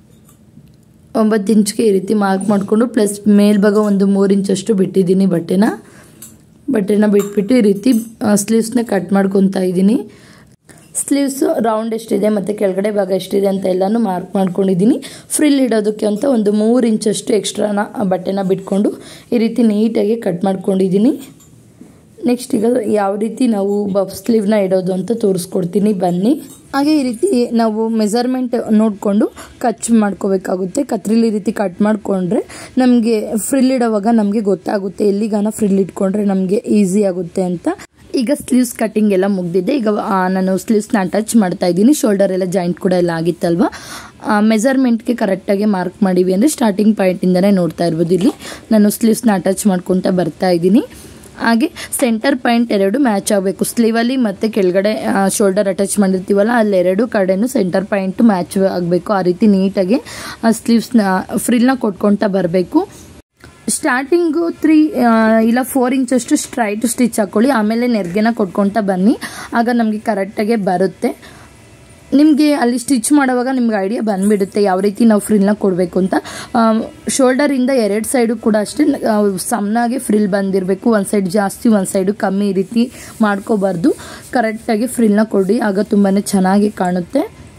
ಒಂಬತ್ತು ಇಂಚ್ಗೆ ಈ ರೀತಿ ಮಾರ್ಕ್ ಮಾಡಿಕೊಂಡು ಪ್ಲಸ್ ಮೇಲ್ಭಾಗ ಒಂದು ಮೂರು ಇಂಚಷ್ಟು ಬಿಟ್ಟಿದ್ದೀನಿ ಬಟ್ಟೆನ ಬಟ್ಟೆನ ಬಿಟ್ಬಿಟ್ಟು ಈ ರೀತಿ ಸ್ಲೀವ್ಸ್ನ ಕಟ್ ಮಾಡ್ಕೊತಾ ಇದ್ದೀನಿ. ಸ್ಲೀವ್ಸು ರೌಂಡ್ ಎಷ್ಟಿದೆ ಮತ್ತು ಕೆಳಗಡೆ ಭಾಗ ಎಷ್ಟಿದೆ ಅಂತ ಎಲ್ಲನೂ ಮಾರ್ಕ್ ಮಾಡ್ಕೊಂಡಿದ್ದೀನಿ. ಫ್ರಿಲ್ ಇಡೋದಕ್ಕೆ ಅಂತ ಒಂದು ಮೂರು ಇಂಚಷ್ಟು ಎಕ್ಸ್ಟ್ರಾನ ಬಟ್ಟೆನ ಬಿಟ್ಕೊಂಡು ಈ ರೀತಿ ನೀಟಾಗಿ ಕಟ್ ಮಾಡ್ಕೊಂಡಿದ್ದೀನಿ. ನೆಕ್ಸ್ಟ್ ಈಗ ಯಾವ ರೀತಿ ನಾವು ಬಫ್ ಸ್ಲೀವ್ನ ಇಡೋದು ಅಂತ ತೋರಿಸ್ಕೊಡ್ತೀನಿ ಬನ್ನಿ. ಹಾಗೆ ಈ ರೀತಿ ನಾವು ಮೆಜರ್ಮೆಂಟ್ ನೋಡಿಕೊಂಡು ಕಟ್ ಮಾಡ್ಕೋಬೇಕಾಗುತ್ತೆ. ಕತ್ರಿಲಿ ಈ ರೀತಿ ಕಟ್ ಮಾಡಿಕೊಂಡ್ರೆ ನಮಗೆ ಫ್ರಿಲ್ ಇಡೋವಾಗ ನಮಗೆ ಗೊತ್ತಾಗುತ್ತೆ ಎಲ್ಲಿಗಾನ ಫ್ರಿಲ್ ಇಟ್ಕೊಂಡ್ರೆ ನಮಗೆ ಈಸಿ ಆಗುತ್ತೆ ಅಂತ. ಈಗ ಸ್ಲೀವ್ಸ್ ಕಟ್ಟಿಂಗ್ ಎಲ್ಲ ಮುಗ್ದಿದೆ. ಈಗ ನಾನು ಸ್ಲೀವ್ಸ್ನ ಅಟ್ಯಾಚ್ ಮಾಡ್ತಾ ಇದ್ದೀನಿ. ಶೋಲ್ಡರ್ ಎಲ್ಲ ಜಾಯಿಂಟ್ ಕೂಡ ಎಲ್ಲ ಆಗಿತ್ತಲ್ವ, ಮೆಜರ್ಮೆಂಟ್ಗೆ ಕರೆಕ್ಟಾಗಿ ಮಾರ್ಕ್ ಮಾಡಿವಿ ಅಂದರೆ ಸ್ಟಾರ್ಟಿಂಗ್ ಪಾಯಿಂಟಿಂದನೇ ನೋಡ್ತಾ ಇರ್ಬೋದು. ಇಲ್ಲಿ ನಾನು ಸ್ಲೀವ್ಸ್ನ ಅಟ್ಯಾಚ್ ಮಾಡ್ಕೊತಾ ಬರ್ತಾ ಇದ್ದೀನಿ. ಹಾಗೆ ಸೆಂಟರ್ ಪಾಯಿಂಟ್ ಎರಡು ಮ್ಯಾಚ್ ಆಗಬೇಕು. ಸ್ಲೀವಲ್ಲಿ ಮತ್ತು ಕೆಳಗಡೆ ಶೋಲ್ಡರ್ ಅಟ್ಯಾಚ್ ಮಾಡಿರ್ತೀವಲ್ಲ ಅಲ್ಲೆರಡು ಕಡೆನೂ ಸೆಂಟರ್ ಪಾಯಿಂಟು ಮ್ಯಾಚ್ ಆಗಬೇಕು. ಆ ರೀತಿ ನೀಟಾಗಿ ಸ್ಲೀವ್ಸ್ನ ಫ್ರಿಲ್ನ ಕೊಟ್ಕೊತಾ ಬರಬೇಕು. ಸ್ಟಾರ್ಟಿಂಗು ತ್ರೀ ಇಲ್ಲ ಫೋರ್ ಇಂಚಷ್ಟು ಸ್ಟ್ರೈಟ್ ಸ್ಟಿಚ್ ಹಾಕ್ಕೊಳ್ಳಿ. ಆಮೇಲೆ ನೆರಿಗೆನ ಕೊಟ್ಕೊತಾ ಬನ್ನಿ, ಆಗ ನಮಗೆ ಕರೆಕ್ಟಾಗೆ ಬರುತ್ತೆ. ನಿಮಗೆ ಅಲ್ಲಿ ಸ್ಟಿಚ್ ಮಾಡುವಾಗ ನಿಮ್ಗೆ ಐಡಿಯಾ ಬಂದುಬಿಡುತ್ತೆ ಯಾವ ರೀತಿ ನಾವು ಫ್ರಿಲ್ನ ಕೊಡಬೇಕು ಅಂತ. ಶೋಲ್ಡರಿಂದ ಎರಡು ಸೈಡು ಕೂಡ ಅಷ್ಟೇ ಸಮನಾಗಿ ಫ್ರಿಲ್ ಬಂದಿರಬೇಕು. ಒಂದು ಸೈಡ್ ಜಾಸ್ತಿ ಒಂದು ಸೈಡು ಕಮ್ಮಿ ಈ ರೀತಿ ಮಾಡ್ಕೋಬಾರ್ದು. ಕರೆಕ್ಟಾಗಿ ಫ್ರಿಲ್ನ ಕೊಡಿ, ಆಗ ತುಂಬಾ ಚೆನ್ನಾಗಿ ಕಾಣುತ್ತೆ.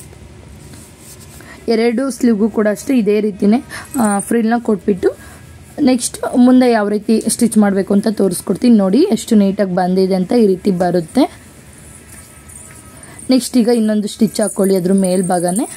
ಎರಡು ಸ್ಲೀವ್ಗೂ ಕೂಡ ಅಷ್ಟೇ ಇದೇ ರೀತಿಯೇ ಫ್ರಿಲ್ನ ಕೊಟ್ಬಿಟ್ಟು ನೆಕ್ಸ್ಟ್ ಮುಂದೆ ಯಾವ ರೀತಿ ಸ್ಟಿಚ್ ಮಾಡಬೇಕು ಅಂತ ತೋರಿಸ್ಕೊಡ್ತೀನಿ. ನೋಡಿ ಎಷ್ಟು ನೀಟಾಗಿ ಬಂದಿದೆ ಅಂತ. ಈ ರೀತಿ ಬರುತ್ತೆ. ನೆಕ್ಸ್ಟ್ ಈಗ ಇನ್ನೊಂದು ಸ್ಟಿಚ್ ಹಾಕ್ಕೊಳ್ಳಿ ಅದ್ರ ಮೇಲ್ಭಾಗನೇ.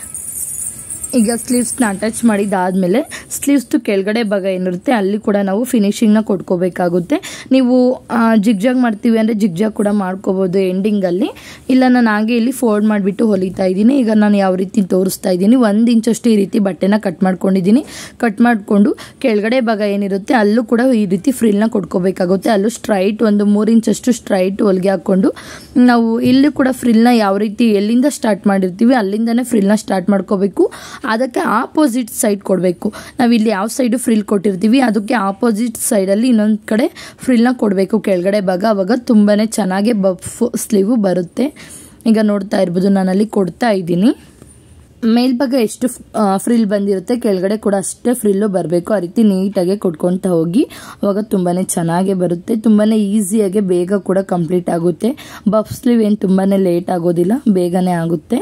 ಈಗ ಸ್ಲೀವ್ಸ್ನ ಅಟ್ಯಾಚ್ ಮಾಡಿದಾದ್ಮೇಲೆ ಸ್ಲೀವ್ಸ್ದು ಕೆಳಗಡೆ ಭಾಗ ಏನಿರುತ್ತೆ ಅಲ್ಲಿ ಕೂಡ ನಾವು ಫಿನಿಶಿಂಗ್ನ ಕೊಟ್ಕೋಬೇಕಾಗುತ್ತೆ. ನೀವು ಜಿಗ್ಜಾಗ್ ಮಾಡ್ತೀವಿ ಅಂದರೆ ಜಿಗ್ಜಾಗ್ ಕೂಡ ಮಾಡ್ಕೋಬೋದು ಎಂಡಿಂಗಲ್ಲಿ. ಇಲ್ಲ ನಾನು ಹಾಗೆ ಇಲ್ಲಿ ಫೋಲ್ಡ್ ಮಾಡಿಬಿಟ್ಟು ಹೊಲಿತಾ ಇದ್ದೀನಿ. ಈಗ ನಾನು ಯಾವ ರೀತಿ ತೋರಿಸ್ತಾ ಇದ್ದೀನಿ, ಒಂದು ಇಂಚಷ್ಟು ಈ ರೀತಿ ಬಟ್ಟೆನ ಕಟ್ ಮಾಡ್ಕೊಂಡಿದ್ದೀನಿ. ಕಟ್ ಮಾಡಿಕೊಂಡು ಕೆಳಗಡೆ ಭಾಗ ಏನಿರುತ್ತೆ ಅಲ್ಲೂ ಕೂಡ ಈ ರೀತಿ ಫ್ರಿಲ್ನ ಕೊಟ್ಕೋಬೇಕಾಗುತ್ತೆ. ಅಲ್ಲೂ ಸ್ಟ್ರೈಟ್ ಒಂದು ಮೂರು ಇಂಚಷ್ಟು ಸ್ಟ್ರೈಟ್ ಹೊಲಿಗೆ ಹಾಕ್ಕೊಂಡು ನಾವು ಇಲ್ಲಿ ಕೂಡ ಫ್ರಿಲ್ನ ಯಾವ ರೀತಿ ಎಲ್ಲಿಂದ ಸ್ಟಾರ್ಟ್ ಮಾಡಿರ್ತೀವಿ ಅಲ್ಲಿಂದನೇ ಫ್ರಿಲ್ನ ಸ್ಟಾರ್ಟ್ ಮಾಡ್ಕೋಬೇಕು. ಅದಕ್ಕೆ ಆಪೋಸಿಟ್ ಸೈಡ್ ಕೊಡಬೇಕು. ನಾವಿಲ್ಲಿ ಯಾವ ಸೈಡು ಫ್ರಿಲ್ ಕೊಟ್ಟಿರ್ತೀವಿ ಅದಕ್ಕೆ ಆಪೋಸಿಟ್ ಸೈಡಲ್ಲಿ ಇನ್ನೊಂದು ಕಡೆ ಫ್ರಿಲ್ನ ಕೊಡಬೇಕು ಕೆಳಗಡೆ ಭಾಗ. ಆವಾಗ ತುಂಬಾ ಚೆನ್ನಾಗಿ ಬಫ್ ಸ್ಲೀವು ಬರುತ್ತೆ. ಈಗ ನೋಡ್ತಾ ಇರ್ಬೋದು ನಾನಲ್ಲಿ ಕೊಡ್ತಾ ಇದ್ದೀನಿ. ಮೇಲ್ಭಾಗ ಎಷ್ಟು ಫ್ರಿಲ್ ಬಂದಿರುತ್ತೆ ಕೆಳಗಡೆ ಕೂಡ ಅಷ್ಟೇ ಫ್ರಿಲ್ಲು ಬರಬೇಕು. ಆ ರೀತಿ ನೀಟಾಗಿ ಕೊಟ್ಕೊಳ್ತಾ ಹೋಗಿ ಅವಾಗ ತುಂಬಾ ಚೆನ್ನಾಗೇ ಬರುತ್ತೆ. ತುಂಬಾ ಈಸಿಯಾಗಿ ಬೇಗ ಕೂಡ ಕಂಪ್ಲೀಟ್ ಆಗುತ್ತೆ. ಬಫ್ ಸ್ಲೀವ್ ಏನು ತುಂಬಾ ಲೇಟ್ ಆಗೋದಿಲ್ಲ, ಬೇಗನೆ ಆಗುತ್ತೆ.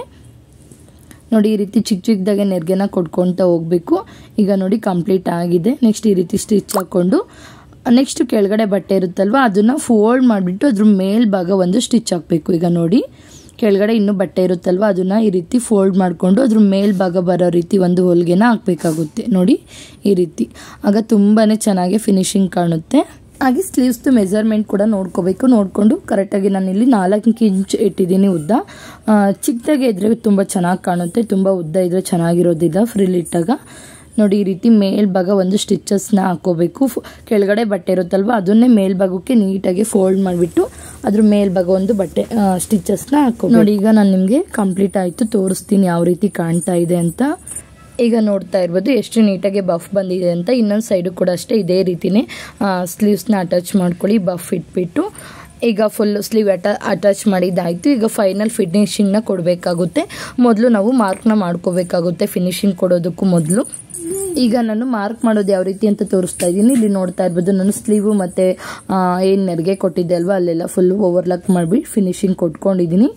ನೋಡಿ ಈ ರೀತಿ ಚಿಕ್ಕ ಚಿಕ್ಕದಾಗೆ ನೆರಿಗೆನ ಕೊಟ್ಕೊಳ್ತಾ ಹೋಗಬೇಕು. ಈಗ ನೋಡಿ ಕಂಪ್ಲೀಟ್ ಆಗಿದೆ. ನೆಕ್ಸ್ಟ್ ಈ ರೀತಿ ಸ್ಟಿಚ್ ಹಾಕ್ಕೊಂಡು ನೆಕ್ಸ್ಟ್ ಕೆಳಗಡೆ ಬಟ್ಟೆ ಇರುತ್ತಲ್ವ ಅದನ್ನು ಫೋಲ್ಡ್ ಮಾಡಿಬಿಟ್ಟು ಅದ್ರ ಮೇಲ್ಭಾಗ ಒಂದು ಸ್ಟಿಚ್ ಹಾಕಬೇಕು. ಈಗ ನೋಡಿ ಕೆಳಗಡೆ ಇನ್ನೂ ಬಟ್ಟೆ ಇರುತ್ತಲ್ವ ಅದನ್ನು ಈ ರೀತಿ ಫೋಲ್ಡ್ ಮಾಡಿಕೊಂಡು ಅದ್ರ ಮೇಲ್ಭಾಗ ಬರೋ ರೀತಿ ಒಂದು ಹೊಲಿಗೆನ ಹಾಕಬೇಕಾಗುತ್ತೆ. ನೋಡಿ ಈ ರೀತಿ, ಆಗ ತುಂಬಾ ಚೆನ್ನಾಗಿ ಫಿನಿಶಿಂಗ್ ಕಾಣುತ್ತೆ. ಹಾಗೆ ಸ್ಲೀವ್ಸ್ದು ಮೆಜರ್ಮೆಂಟ್ ಕೂಡ ನೋಡ್ಕೋಬೇಕು. ನೋಡಿಕೊಂಡು ಕರೆಕ್ಟಾಗಿ ನಾನು ಇಲ್ಲಿ ನಾಲ್ಕು ಇಂಚ್ ಇಟ್ಟಿದ್ದೀನಿ ಉದ್ದ. ಚಿಕ್ಕದಾಗೆ ಇದ್ದರೆ ತುಂಬ ಚೆನ್ನಾಗಿ ಕಾಣುತ್ತೆ, ತುಂಬ ಉದ್ದ ಇದ್ದರೆ ಚೆನ್ನಾಗಿರೋದಿಲ್ಲ ಫ್ರಿಲ್ ಇಟ್ಟಾಗ. ನೋಡಿ ಈ ರೀತಿ ಮೇಲ್ಭಾಗ ಒಂದು ಸ್ಟಿಚಸ್ನ ಹಾಕೋಬೇಕು. ಕೆಳಗಡೆ ಬಟ್ಟೆ ಇರುತ್ತಲ್ವ ಅದನ್ನೇ ಮೇಲ್ಭಾಗಕ್ಕೆ ನೀಟಾಗಿ ಫೋಲ್ಡ್ ಮಾಡಿಬಿಟ್ಟು ಅದ್ರ ಮೇಲ್ಭಾಗ ಒಂದು ಬಟ್ಟೆ ಸ್ಟಿಚಸ್ನ ಹಾಕೋ. ನೋಡಿ ಈಗ ನಾನು ನಿಮಗೆ ಕಂಪ್ಲೀಟ್ ಆಯಿತು, ತೋರಿಸ್ತೀನಿ ಯಾವ ರೀತಿ ಕಾಣ್ತಾ ಇದೆ ಅಂತ. ಈಗ ನೋಡ್ತಾ ಇರ್ಬೋದು ಎಷ್ಟು ನೀಟಾಗಿ ಬಫ್ ಬಂದಿದೆ ಅಂತ. ಇನ್ನೊಂದು ಸೈಡು ಕೂಡ ಅಷ್ಟೇ ಇದೇ ರೀತಿಯೇ ಸ್ಲೀವ್ಸ್ನ ಅಟ್ಯಾಚ್ ಮಾಡ್ಕೊಳ್ಳಿ ಬಫ್ ಇಟ್ಬಿಟ್ಟು. ಈಗ ಫುಲ್ ಸ್ಲೀವ್ ಅಟ ಅಟ್ಯಾಚ್ ಮಾಡಿದ್ದಾಯಿತು. ಈಗ ಫೈನಲ್ ಫಿನಿಶಿಂಗ್ನ ಕೊಡಬೇಕಾಗುತ್ತೆ. ಮೊದಲು ನಾವು ಮಾರ್ಕ್ನ ಮಾಡ್ಕೋಬೇಕಾಗುತ್ತೆ ಫಿನಿಶಿಂಗ್ ಕೊಡೋದಕ್ಕೂ ಮೊದಲು. ಈಗ ನಾನು ಮಾರ್ಕ್ ಮಾಡೋದು ಯಾವ ರೀತಿ ಅಂತ ತೋರಿಸ್ತಾ ಇದ್ದೀನಿ. ಇಲ್ಲಿ ನೋಡ್ತಾ ಇರ್ಬೋದು ನಾನು ಸ್ಲೀವು ಮತ್ತು ಏನು ನೆರಿಗೆ ಕೊಟ್ಟಿದ್ದೆ ಅಲ್ವಾ ಅಲ್ಲೆಲ್ಲ ಫುಲ್ಲು ಓವರ್ಲಾಕ್ ಮಾಡಿಬಿಟ್ಟು ಫಿನಿಶಿಂಗ್ ಕೊಟ್ಕೊಂಡಿದ್ದೀನಿ.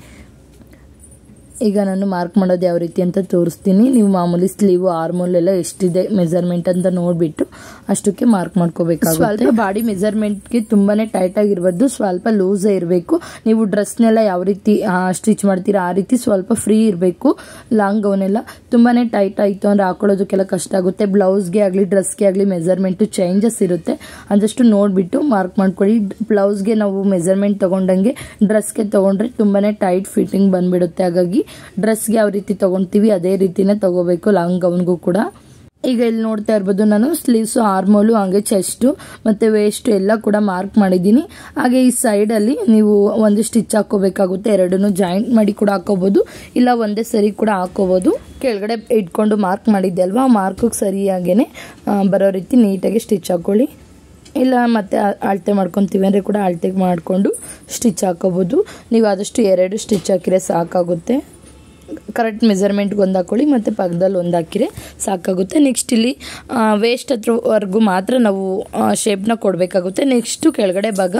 ಈಗ ನಾನು ಮಾರ್ಕ್ ಮಾಡೋದು ಯಾವ ರೀತಿ ಅಂತ ತೋರಿಸ್ತೀನಿ. ನೀವು ಮಾಮೂಲಿ ಸ್ಲೀವ್ ಆರ್ಮೋಲ್ ಎಲ್ಲ ಎಷ್ಟಿದೆ ಮೆಜರ್ಮೆಂಟ್ ಅಂತ ನೋಡಿಬಿಟ್ಟು ಅಷ್ಟಕ್ಕೆ ಮಾರ್ಕ್ ಮಾಡ್ಕೋಬೇಕಾಗುತ್ತೆ. ಸ್ವಲ್ಪ ಬಾಡಿ ಮೆಜರ್ಮೆಂಟ್ಗೆ ತುಂಬಾ ಟೈಟ್ ಆಗಿರ್ಬಾರ್ದು, ಸ್ವಲ್ಪ ಲೂಸೇ ಇರಬೇಕು. ನೀವು ಡ್ರೆಸ್ನೆಲ್ಲ ಯಾವ ರೀತಿ ಸ್ಟಿಚ್ ಮಾಡ್ತೀರಾ ಆ ರೀತಿ ಸ್ವಲ್ಪ ಫ್ರೀ ಇರಬೇಕು. ಲಾಂಗ್ ಗೌನೆಲ್ಲ ತುಂಬಾ ಟೈಟ್ ಆಯಿತು ಅಂದರೆ ಹಾಕೊಳ್ಳೋದಕ್ಕೆಲ್ಲ ಕಷ್ಟ ಆಗುತ್ತೆ. ಬ್ಲೌಸ್ಗೆ ಆಗಲಿ ಡ್ರೆಸ್ಗೆ ಆಗಲಿ ಮೆಜರ್ಮೆಂಟು ಚೇಂಜಸ್ ಇರುತ್ತೆ, ಅದಷ್ಟು ನೋಡಿಬಿಟ್ಟು ಮಾರ್ಕ್ ಮಾಡ್ಕೊಳ್ಳಿ. ಬ್ಲೌಸ್ಗೆ ನಾವು ಮೆಜರ್ಮೆಂಟ್ ತೊಗೊಂಡಂಗೆ ಡ್ರೆಸ್ಗೆ ತೊಗೊಂಡ್ರೆ ತುಂಬಾ ಟೈಟ್ ಫಿಟ್ಟಿಂಗ್ ಬಂದುಬಿಡುತ್ತೆ. ಹಾಗಾಗಿ ಡ್ರೆಸ್ಗೆ ಯಾವ ರೀತಿ ತೊಗೊಳ್ತೀವಿ ಅದೇ ರೀತಿನೇ ತೊಗೋಬೇಕು ಲಾಂಗ್ ಗೌನ್ಗೂ ಕೂಡ. ಈಗ ಇಲ್ಲಿ ನೋಡ್ತಾ ಇರ್ಬೋದು ನಾನು ಸ್ಲೀವ್ಸು ಆರ್ಮೋಲು ಹಾಗೆ ಚೆಸ್ಟು ಮತ್ತು ವೇಸ್ಟು ಎಲ್ಲ ಕೂಡ ಮಾರ್ಕ್ ಮಾಡಿದ್ದೀನಿ. ಹಾಗೆ ಈ ಸೈಡಲ್ಲಿ ನೀವು ಒಂದು ಸ್ಟಿಚ್ ಹಾಕೋಬೇಕಾಗುತ್ತೆ. ಎರಡನ್ನೂ ಜಾಯಿಂಟ್ ಮಾಡಿ ಕೂಡ ಹಾಕೋಬೋದು, ಇಲ್ಲ ಒಂದೇ ಸರಿ ಕೂಡ ಹಾಕೋಬೋದು. ಕೆಳಗಡೆ ಇಟ್ಕೊಂಡು ಮಾರ್ಕ್ ಮಾಡಿದ್ದೆ ಅಲ್ವಾ ಆ ಮಾರ್ಕಿಗೆ ಸರಿಯಾಗೇ ಬರೋ ರೀತಿ ನೀಟಾಗಿ ಸ್ಟಿಚ್ ಹಾಕ್ಕೊಳ್ಳಿ. ಇಲ್ಲ ಮತ್ತೆ ಅಳತೆ ಮಾಡ್ಕೊತೀವಿ ಅಂದರೆ ಕೂಡ ಅಳತೆ ಮಾಡಿಕೊಂಡು ಸ್ಟಿಚ್ ಹಾಕೋಬೋದು. ನೀವು ಆದಷ್ಟು ಎರಡು ಸ್ಟಿಚ್ ಹಾಕಿದ್ರೆ ಸಾಕಾಗುತ್ತೆ. ಕರೆಕ್ಟ್ ಮೆಜರ್ಮೆಂಟ್ಗೆ ಒಂದು ಹಾಕ್ಕೊಳ್ಳಿ ಮತ್ತು ಪಕ್ಕದಲ್ಲಿ ಒಂದು ಹಾಕಿದ್ರೆ ಸಾಕಾಗುತ್ತೆ. ನೆಕ್ಸ್ಟ್ ಇಲ್ಲಿ ವೇಸ್ಟ್ ಹತ್ರವರೆಗೂ ಮಾತ್ರ ನಾವು ಶೇಪ್ನ ಕೊಡಬೇಕಾಗುತ್ತೆ. ನೆಕ್ಸ್ಟು ಕೆಳಗಡೆ ಭಾಗ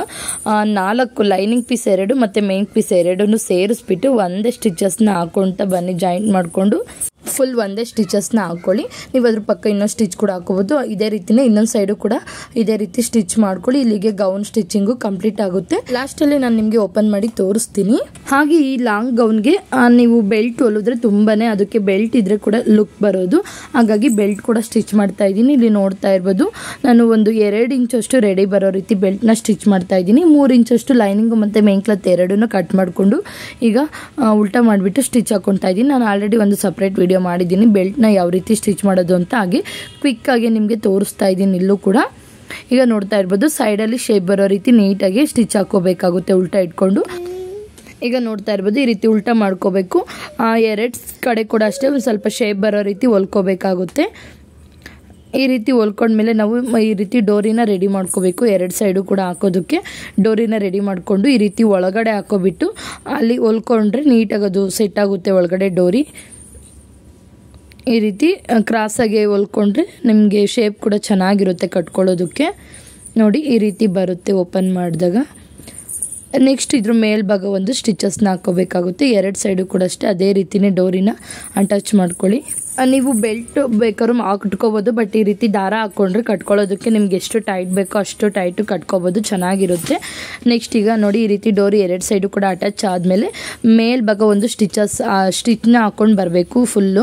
ನಾಲ್ಕು ಲೈನಿಂಗ್ ಪೀಸ್ ಎರಡು ಮತ್ತು ಮೇನ್ ಪೀಸ್ ಎರಡನ್ನು ಸೇರಿಸ್ಬಿಟ್ಟು ಒಂದೇ ಸ್ಟಿಚಸ್ನ ಹಾಕ್ಕೊಳ್ತಾ ಬನ್ನಿ. ಜಾಯಿಂಟ್ ಮಾಡಿಕೊಂಡು ಫುಲ್ ಒಂದೇ ಸ್ಟಿಚಸ್ನ ಹಾಕ್ಕೊಳ್ಳಿ. ನೀವು ಅದ್ರ ಪಕ್ಕ ಇನ್ನೊಂದು ಸ್ಟಿಚ್ ಕೂಡ ಹಾಕೋಬೋದು. ಇದೇ ರೀತಿನೇ ಇನ್ನೊಂದು ಸೈಡು ಕೂಡ ಇದೇ ರೀತಿ ಸ್ಟಿಚ್ ಮಾಡ್ಕೊಳ್ಳಿ. ಇಲ್ಲಿಗೆ ಗೌನ್ ಸ್ಟಿಚಿಂಗು ಕಂಪ್ಲೀಟ್ ಆಗುತ್ತೆ. ಲಾಸ್ಟಲ್ಲಿ ನಾನು ನಿಮಗೆ ಓಪನ್ ಮಾಡಿ ತೋರಿಸ್ತೀನಿ. ಹಾಗೆ ಈ ಲಾಂಗ್ ಗೌನ್ಗೆ ನೀವು ಬೆಲ್ಟ್ ಹೊಲಿದ್ರೆ ತುಂಬಾನೇ ಅದಕ್ಕೆ ಬೆಲ್ಟ್ ಇದ್ರೆ ಕೂಡ ಲುಕ್ ಬರೋದು. ಹಾಗಾಗಿ ಬೆಲ್ಟ್ ಕೂಡ ಸ್ಟಿಚ್ ಮಾಡ್ತಾ ಇದ್ದೀನಿ. ಇಲ್ಲಿ ನೋಡ್ತಾ ಇರ್ಬೋದು ನಾನು ಒಂದು ಎರಡು ಇಂಚಷ್ಟು ರೆಡಿ ಬರೋ ರೀತಿ ಬೆಲ್ಟ್ನ ಸ್ಟಿಚ್ ಮಾಡ್ತಾ ಇದ್ದೀನಿ. ಮೂರು ಇಂಚಷ್ಟು ಲೈನಿಂಗು ಮತ್ತು ಮೇನ್ ಕ್ಲಾತ್ ಎರಡನ್ನೂ ಕಟ್ ಮಾಡಿಕೊಂಡು ಈಗ ಉಲ್ಟಾ ಮಾಡಿಬಿಟ್ಟು ಸ್ಟಿಚ್ ಹಾಕೊತಾ ಇದ್ದೀನಿ. ನಾನು ಆಲ್ರೆಡಿ ಒಂದು ಸಪ್ರೇಟ್ ವಿಡಿಯೋ ಮಾಡಿದ್ದೀನಿ ಬೆಲ್ಟ್ನ ಯಾವ ರೀತಿ ಸ್ಟಿಚ್ ಮಾಡೋದು ಅಂತ. ಹಾಗೆ ಕ್ವಿಕ್ಕಾಗಿ ನಿಮಗೆ ತೋರಿಸ್ತಾ ಇದ್ದೀನಿ ಇಲ್ಲೂ ಕೂಡ. ಈಗ ನೋಡ್ತಾ ಇರ್ಬೋದು ಸೈಡಲ್ಲಿ ಶೇಪ್ ಬರೋ ರೀತಿ ನೀಟಾಗಿ ಸ್ಟಿಚ್ ಹಾಕೋಬೇಕಾಗುತ್ತೆ ಉಲ್ಟಾ ಇಟ್ಕೊಂಡು. ಈಗ ನೋಡ್ತಾ ಇರ್ಬೋದು ಈ ರೀತಿ ಉಲ್ಟಾ ಮಾಡ್ಕೋಬೇಕು. ಎರಡು ಕಡೆ ಕೂಡ ಅಷ್ಟೇ ಒಂದು ಸ್ವಲ್ಪ ಶೇಪ್ ಬರೋ ರೀತಿ ಹೊಲ್ಕೋಬೇಕಾಗುತ್ತೆ. ಈ ರೀತಿ ಹೊಲ್ಕೊಂಡ್ಮೇಲೆ ನಾವು ಈ ರೀತಿ ಡೋರಿನ ರೆಡಿ ಮಾಡ್ಕೋಬೇಕು. ಎರಡು ಸೈಡು ಕೂಡ ಹಾಕೋದಕ್ಕೆ ಡೋರಿನ ರೆಡಿ ಮಾಡಿಕೊಂಡು ಈ ರೀತಿ ಒಳಗಡೆ ಹಾಕೋಬಿಟ್ಟು ಅಲ್ಲಿ ಹೊಲ್ಕೊಂಡ್ರೆ ನೀಟಾಗಿ ಅದು ಸೆಟ್ ಆಗುತ್ತೆ ಒಳಗಡೆ ಡೋರಿ. ಈ ರೀತಿ ಕ್ರಾಸಾಗಿ ಹೊಲ್ಕೊಂಡ್ರೆ ನಿಮಗೆ ಶೇಪ್ ಕೂಡ ಚೆನ್ನಾಗಿರುತ್ತೆ ಕಟ್ಕೊಳ್ಳೋದಕ್ಕೆ. ನೋಡಿ ಈ ರೀತಿ ಬರುತ್ತೆ ಓಪನ್ ಮಾಡಿದಾಗ. ನೆಕ್ಸ್ಟ್ ಇದ್ರ ಮೇಲ್ಭಾಗ ಒಂದು ಸ್ಟಿಚಸ್ನ ಹಾಕೋಬೇಕಾಗುತ್ತೆ. ಎರಡು ಸೈಡು ಕೂಡ ಅಷ್ಟೇ ಅದೇ ರೀತಿನೇ ಡೋರಿನ ಅಟ್ಯಾಚ್ ಮಾಡ್ಕೊಳ್ಳಿ. ನೀವು ಬೆಲ್ಟ್ ಬೇಕಾದ್ರೂ ಹಾಕಿಟ್ಕೋಬೋದು, ಬಟ್ ಈ ರೀತಿ ದಾರ ಹಾಕ್ಕೊಂಡ್ರೆ ಕಟ್ಕೊಳ್ಳೋದಕ್ಕೆ ನಿಮ್ಗೆ ಎಷ್ಟು ಟೈಟ್ ಬೇಕೋ ಅಷ್ಟು ಟೈಟು ಕಟ್ಕೋಬೋದು, ಚೆನ್ನಾಗಿರುತ್ತೆ. ನೆಕ್ಸ್ಟ್ ಈಗ ನೋಡಿ ಈ ರೀತಿ ಡೋರಿ ಎರಡು ಸೈಡು ಕೂಡ ಅಟ್ಯಾಚ್ ಆದಮೇಲೆ ಮೇಲ್ಭಾಗ ಒಂದು ಸ್ಟಿಚಸ್ ಸ್ಟಿಚ್ನ ಹಾಕ್ಕೊಂಡು ಬರಬೇಕು. ಫುಲ್ಲು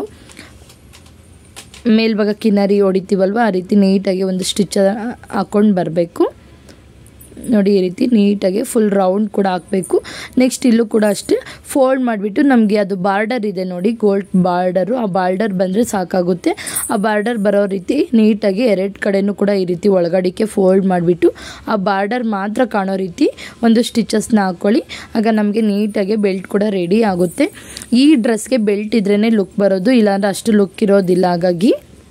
ಮೇಲ್ಭಾಗ ಕಿನ್ನರಿ ಹೊಡಿತೀವಲ್ವ ಆ ರೀತಿ ನೀಟಾಗಿ ಒಂದು ಸ್ಟಿಚ್ ಹಾಕ್ಕೊಂಡು ಬರಬೇಕು. ನೋಡಿ ಈ ರೀತಿ ನೀಟಾಗಿ ಫುಲ್ ರೌಂಡ್ ಕೂಡ ಹಾಕಬೇಕು. ನೆಕ್ಸ್ಟ್ ಇಲ್ಲೂ ಕೂಡ ಅಷ್ಟೇ ಫೋಲ್ಡ್ ಮಾಡಿಬಿಟ್ಟು ನಮಗೆ ಅದು ಬಾರ್ಡರ್ ಇದೆ ನೋಡಿ ಗೋಲ್ಡ್ ಬಾರ್ಡರು, ಆ ಬಾರ್ಡರ್ ಬಂದರೆ ಸಾಕಾಗುತ್ತೆ. ಆ ಬಾರ್ಡರ್ ಬರೋ ರೀತಿ ನೀಟಾಗಿ ಎರಡು ಕಡೆನೂ ಕೂಡ ಈ ರೀತಿ ಒಳಗಡೆಗೆ ಫೋಲ್ಡ್ ಮಾಡಿಬಿಟ್ಟು ಆ ಬಾರ್ಡರ್ ಮಾತ್ರ ಕಾಣೋ ರೀತಿ ಒಂದು ಸ್ಟಿಚಸ್ನ ಹಾಕ್ಕೊಳ್ಳಿ. ಆಗ ನಮಗೆ ನೀಟಾಗಿ ಬೆಲ್ಟ್ ಕೂಡ ರೆಡಿ ಆಗುತ್ತೆ. ಈ ಡ್ರೆಸ್ಗೆ ಬೆಲ್ಟ್ ಇದ್ರೇ ಲುಕ್ ಬರೋದು, ಇಲ್ಲಾಂದರೆ ಅಷ್ಟು ಲುಕ್ ಇರೋದಿಲ್ಲ. ಹಾಗಾಗಿ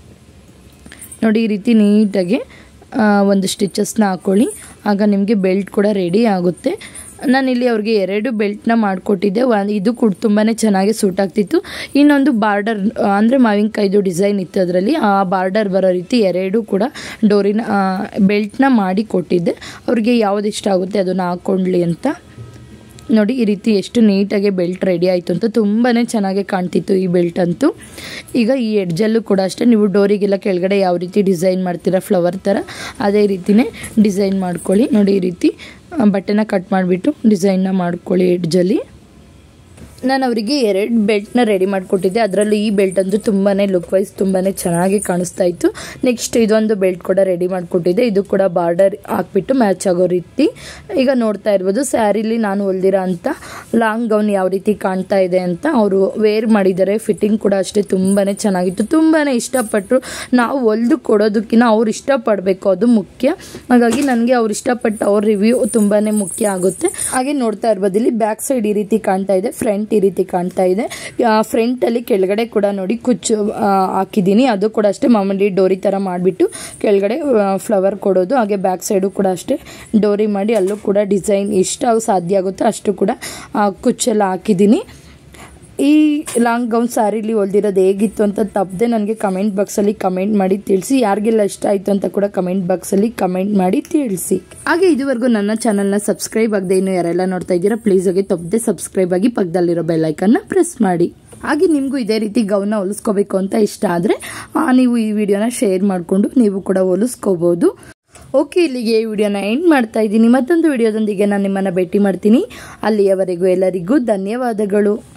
ನೋಡಿ ಈ ರೀತಿ ನೀಟಾಗಿ ಒಂದು ಸ್ಟಿಚಸ್ನ ಹಾಕ್ಕೊಳ್ಳಿ, ಆಗ ನಿಮಗೆ ಬೆಲ್ಟ್ ಕೂಡ ರೆಡಿ ಆಗುತ್ತೆ. ನಾನಿಲ್ಲಿ ಅವ್ರಿಗೆ ಎರಡು ಬೆಲ್ಟ್ನ ಮಾಡಿಕೊಟ್ಟಿದ್ದೆ. ಒಂದು ಇದು ಕೂಡ ತುಂಬಾ ಚೆನ್ನಾಗಿ ಸೂಟ್ ಆಗ್ತಿತ್ತು. ಇನ್ನೊಂದು ಬಾರ್ಡರ್ ಅಂದರೆ ಮಾವಿನಕಾಯ್ದು ಡಿಸೈನ್ ಇತ್ತು, ಅದರಲ್ಲಿ ಆ ಬಾರ್ಡರ್ ಬರೋ ರೀತಿ ಎರಡು ಕೂಡ ಡೋರಿನ ಬೆಲ್ಟ್ನ ಮಾಡಿ ಕೊಟ್ಟಿದ್ದೆ. ಅವ್ರಿಗೆ ಯಾವುದು ಇಷ್ಟ ಆಗುತ್ತೆ ಅದನ್ನು ಹಾಕ್ಕೊಳ್ಳಿ ಅಂತ. ನೋಡಿ ಈ ರೀತಿ ಎಷ್ಟು ನೀಟಾಗಿ ಬೆಲ್ಟ್ ರೆಡಿ ಆಯಿತು ಅಂತ, ತುಂಬಾ ಚೆನ್ನಾಗಿ ಕಾಣ್ತಿತ್ತು ಈ ಬೆಲ್ಟ್ ಅಂತೂ. ಈಗ ಈ ಎಡ್ಜಲ್ಲೂ ಕೂಡ ಅಷ್ಟೇ ನೀವು ಡೋರಿಗೆಲ್ಲ ಕೆಳಗಡೆ ಯಾವ ರೀತಿ ಡಿಸೈನ್ ಮಾಡ್ತೀರಾ ಫ್ಲವರ್ ಥರ ಅದೇ ರೀತಿಯೇ ಡಿಸೈನ್ ಮಾಡ್ಕೊಳ್ಳಿ. ನೋಡಿ ಈ ರೀತಿ ಬಟ್ಟೆನ ಕಟ್ ಮಾಡಿಬಿಟ್ಟು ಡಿಸೈನ್ನ ಮಾಡ್ಕೊಳ್ಳಿ ಎಡ್ಜಲ್ಲಿ. ನಾನು ಅವರಿಗೆ ಎರಡು ಬೆಲ್ಟ್ನ ರೆಡಿ ಮಾಡಿಕೊಟ್ಟಿದ್ದೆ. ಅದರಲ್ಲೂ ಈ ಬೆಲ್ಟ್ ಅಂತೂ ತುಂಬಾ ಲುಕ್ ವೈಸ್ ತುಂಬಾ ಚೆನ್ನಾಗಿ ಕಾಣಿಸ್ತಾ ಇತ್ತು. ನೆಕ್ಸ್ಟ್ ಇದೊಂದು ಬೆಲ್ಟ್ ಕೂಡ ರೆಡಿ ಮಾಡಿಕೊಟ್ಟಿದ್ದೆ. ಇದು ಕೂಡ ಬಾರ್ಡರ್ ಹಾಕ್ಬಿಟ್ಟು ಮ್ಯಾಚ್ ಆಗೋ ರೀತಿ. ಈಗ ನೋಡ್ತಾ ಇರ್ಬೋದು ಸ್ಯಾರಿಲಿ ನಾನು ಹೊಲ್ದಿರೋ ಅಂತ ಲಾಂಗ್ ಗೌನ್ ಯಾವ ರೀತಿ ಕಾಣ್ತಾ ಇದೆ ಅಂತ ಅವರು ವೇರ್ ಮಾಡಿದ್ದಾರೆ. ಫಿಟ್ಟಿಂಗ್ ಕೂಡ ಅಷ್ಟೇ ತುಂಬಾ ಚೆನ್ನಾಗಿತ್ತು, ತುಂಬಾ ಇಷ್ಟಪಟ್ಟರು. ನಾವು ಹೊಲ್ದು ಕೊಡೋದಕ್ಕಿಂತ ಅವ್ರು ಇಷ್ಟಪಡಬೇಕು, ಅದು ಮುಖ್ಯ. ಹಾಗಾಗಿ ನನಗೆ ಅವ್ರು ಇಷ್ಟಪಟ್ಟು ಅವ್ರ ರಿವ್ಯೂ ತುಂಬಾ ಮುಖ್ಯ ಆಗುತ್ತೆ. ಹಾಗೆ ನೋಡ್ತಾ ಇರ್ಬೋದು ಇಲ್ಲಿ ಬ್ಯಾಕ್ ಸೈಡ್ ಈ ರೀತಿ ಕಾಣ್ತಾ ಇದೆ, ಫ್ರಂಟ್ ಈ ರೀತಿ ಕಾಣ್ತಾ ಇದೆ. ಫ್ರಂಟ್ ಅಲ್ಲಿ ಕೆಳಗಡೆ ಕೂಡ ನೋಡಿ ಕುಚ್ಚು ಹಾಕಿದ್ದೀನಿ, ಅದು ಕೂಡ ಅಷ್ಟೇ ಮಾಮೂಲಿ ಡೋರಿ ತರ ಮಾಡಿಬಿಟ್ಟು ಕೆಳಗಡೆ ಫ್ಲವರ್ ಕೊಡೋದು. ಹಾಗೆ ಬ್ಯಾಕ್ ಸೈಡು ಕೂಡ ಅಷ್ಟೇ ಡೋರಿ ಮಾಡಿ ಅಲ್ಲೂ ಕೂಡ ಡಿಸೈನ್ ಎಷ್ಟು ಸಾಧ್ಯ ಆಗುತ್ತೋ ಅಷ್ಟು ಕೂಡ ಕುಚ್ಚೆಲ್ಲ ಹಾಕಿದ್ದೀನಿ. ಈ ಲಾಂಗ್ ಗೌನ್ ಸ್ಯಾರಿಲಿ ಹೊಲ್ದಿರೋದು ಹೇಗಿತ್ತು ಅಂತ ತಪ್ಪದೆ ನನಗೆ ಕಮೆಂಟ್ ಬಾಕ್ಸಲ್ಲಿ ಕಮೆಂಟ್ ಮಾಡಿ ತಿಳಿಸಿ. ಯಾರಿಗೆಲ್ಲ ಇಷ್ಟ ಆಯಿತು ಅಂತ ಕೂಡ ಕಮೆಂಟ್ ಬಾಕ್ಸಲ್ಲಿ ಕಮೆಂಟ್ ಮಾಡಿ ತಿಳಿಸಿ. ಹಾಗೆ ಇದುವರೆಗೂ ನನ್ನ ಚಾನಲ್ನ ಸಬ್ಸ್ಕ್ರೈಬ್ ಆಗದೆ ಇನ್ನು ಯಾರೆಲ್ಲ ನೋಡ್ತಾ ಇದ್ದೀರಾ ಪ್ಲೀಸ್ ಹೋಗಿ ತಪ್ಪದೆ ಸಬ್ಸ್ಕ್ರೈಬ್ ಆಗಿ ಪಕ್ಕದಲ್ಲಿರೋ ಬೆಲ್ಲೈಕನ್ನ ಪ್ರೆಸ್ ಮಾಡಿ. ಹಾಗೆ ನಿಮಗೂ ಇದೇ ರೀತಿ ಗೌನ್ನ ಹೊಲಿಸ್ಕೋಬೇಕು ಅಂತ ಇಷ್ಟ ಆದರೆ ನೀವು ಈ ವಿಡಿಯೋನ ಶೇರ್ ಮಾಡಿಕೊಂಡು ನೀವು ಕೂಡ ಹೊಲಿಸ್ಕೋಬೋದು. ಓಕೆ, ಇಲ್ಲಿಗೆ ಈ ವಿಡಿಯೋನ ಎಂಡ್ ಮಾಡ್ತಾ ಇದ್ದೀನಿ. ಮತ್ತೊಂದು ವಿಡಿಯೋದೊಂದಿಗೆ ನಾನು ನಿಮ್ಮನ್ನು ಭೇಟಿ ಮಾಡ್ತೀನಿ. ಅಲ್ಲಿಯವರೆಗೂ ಎಲ್ಲರಿಗೂ ಧನ್ಯವಾದಗಳು.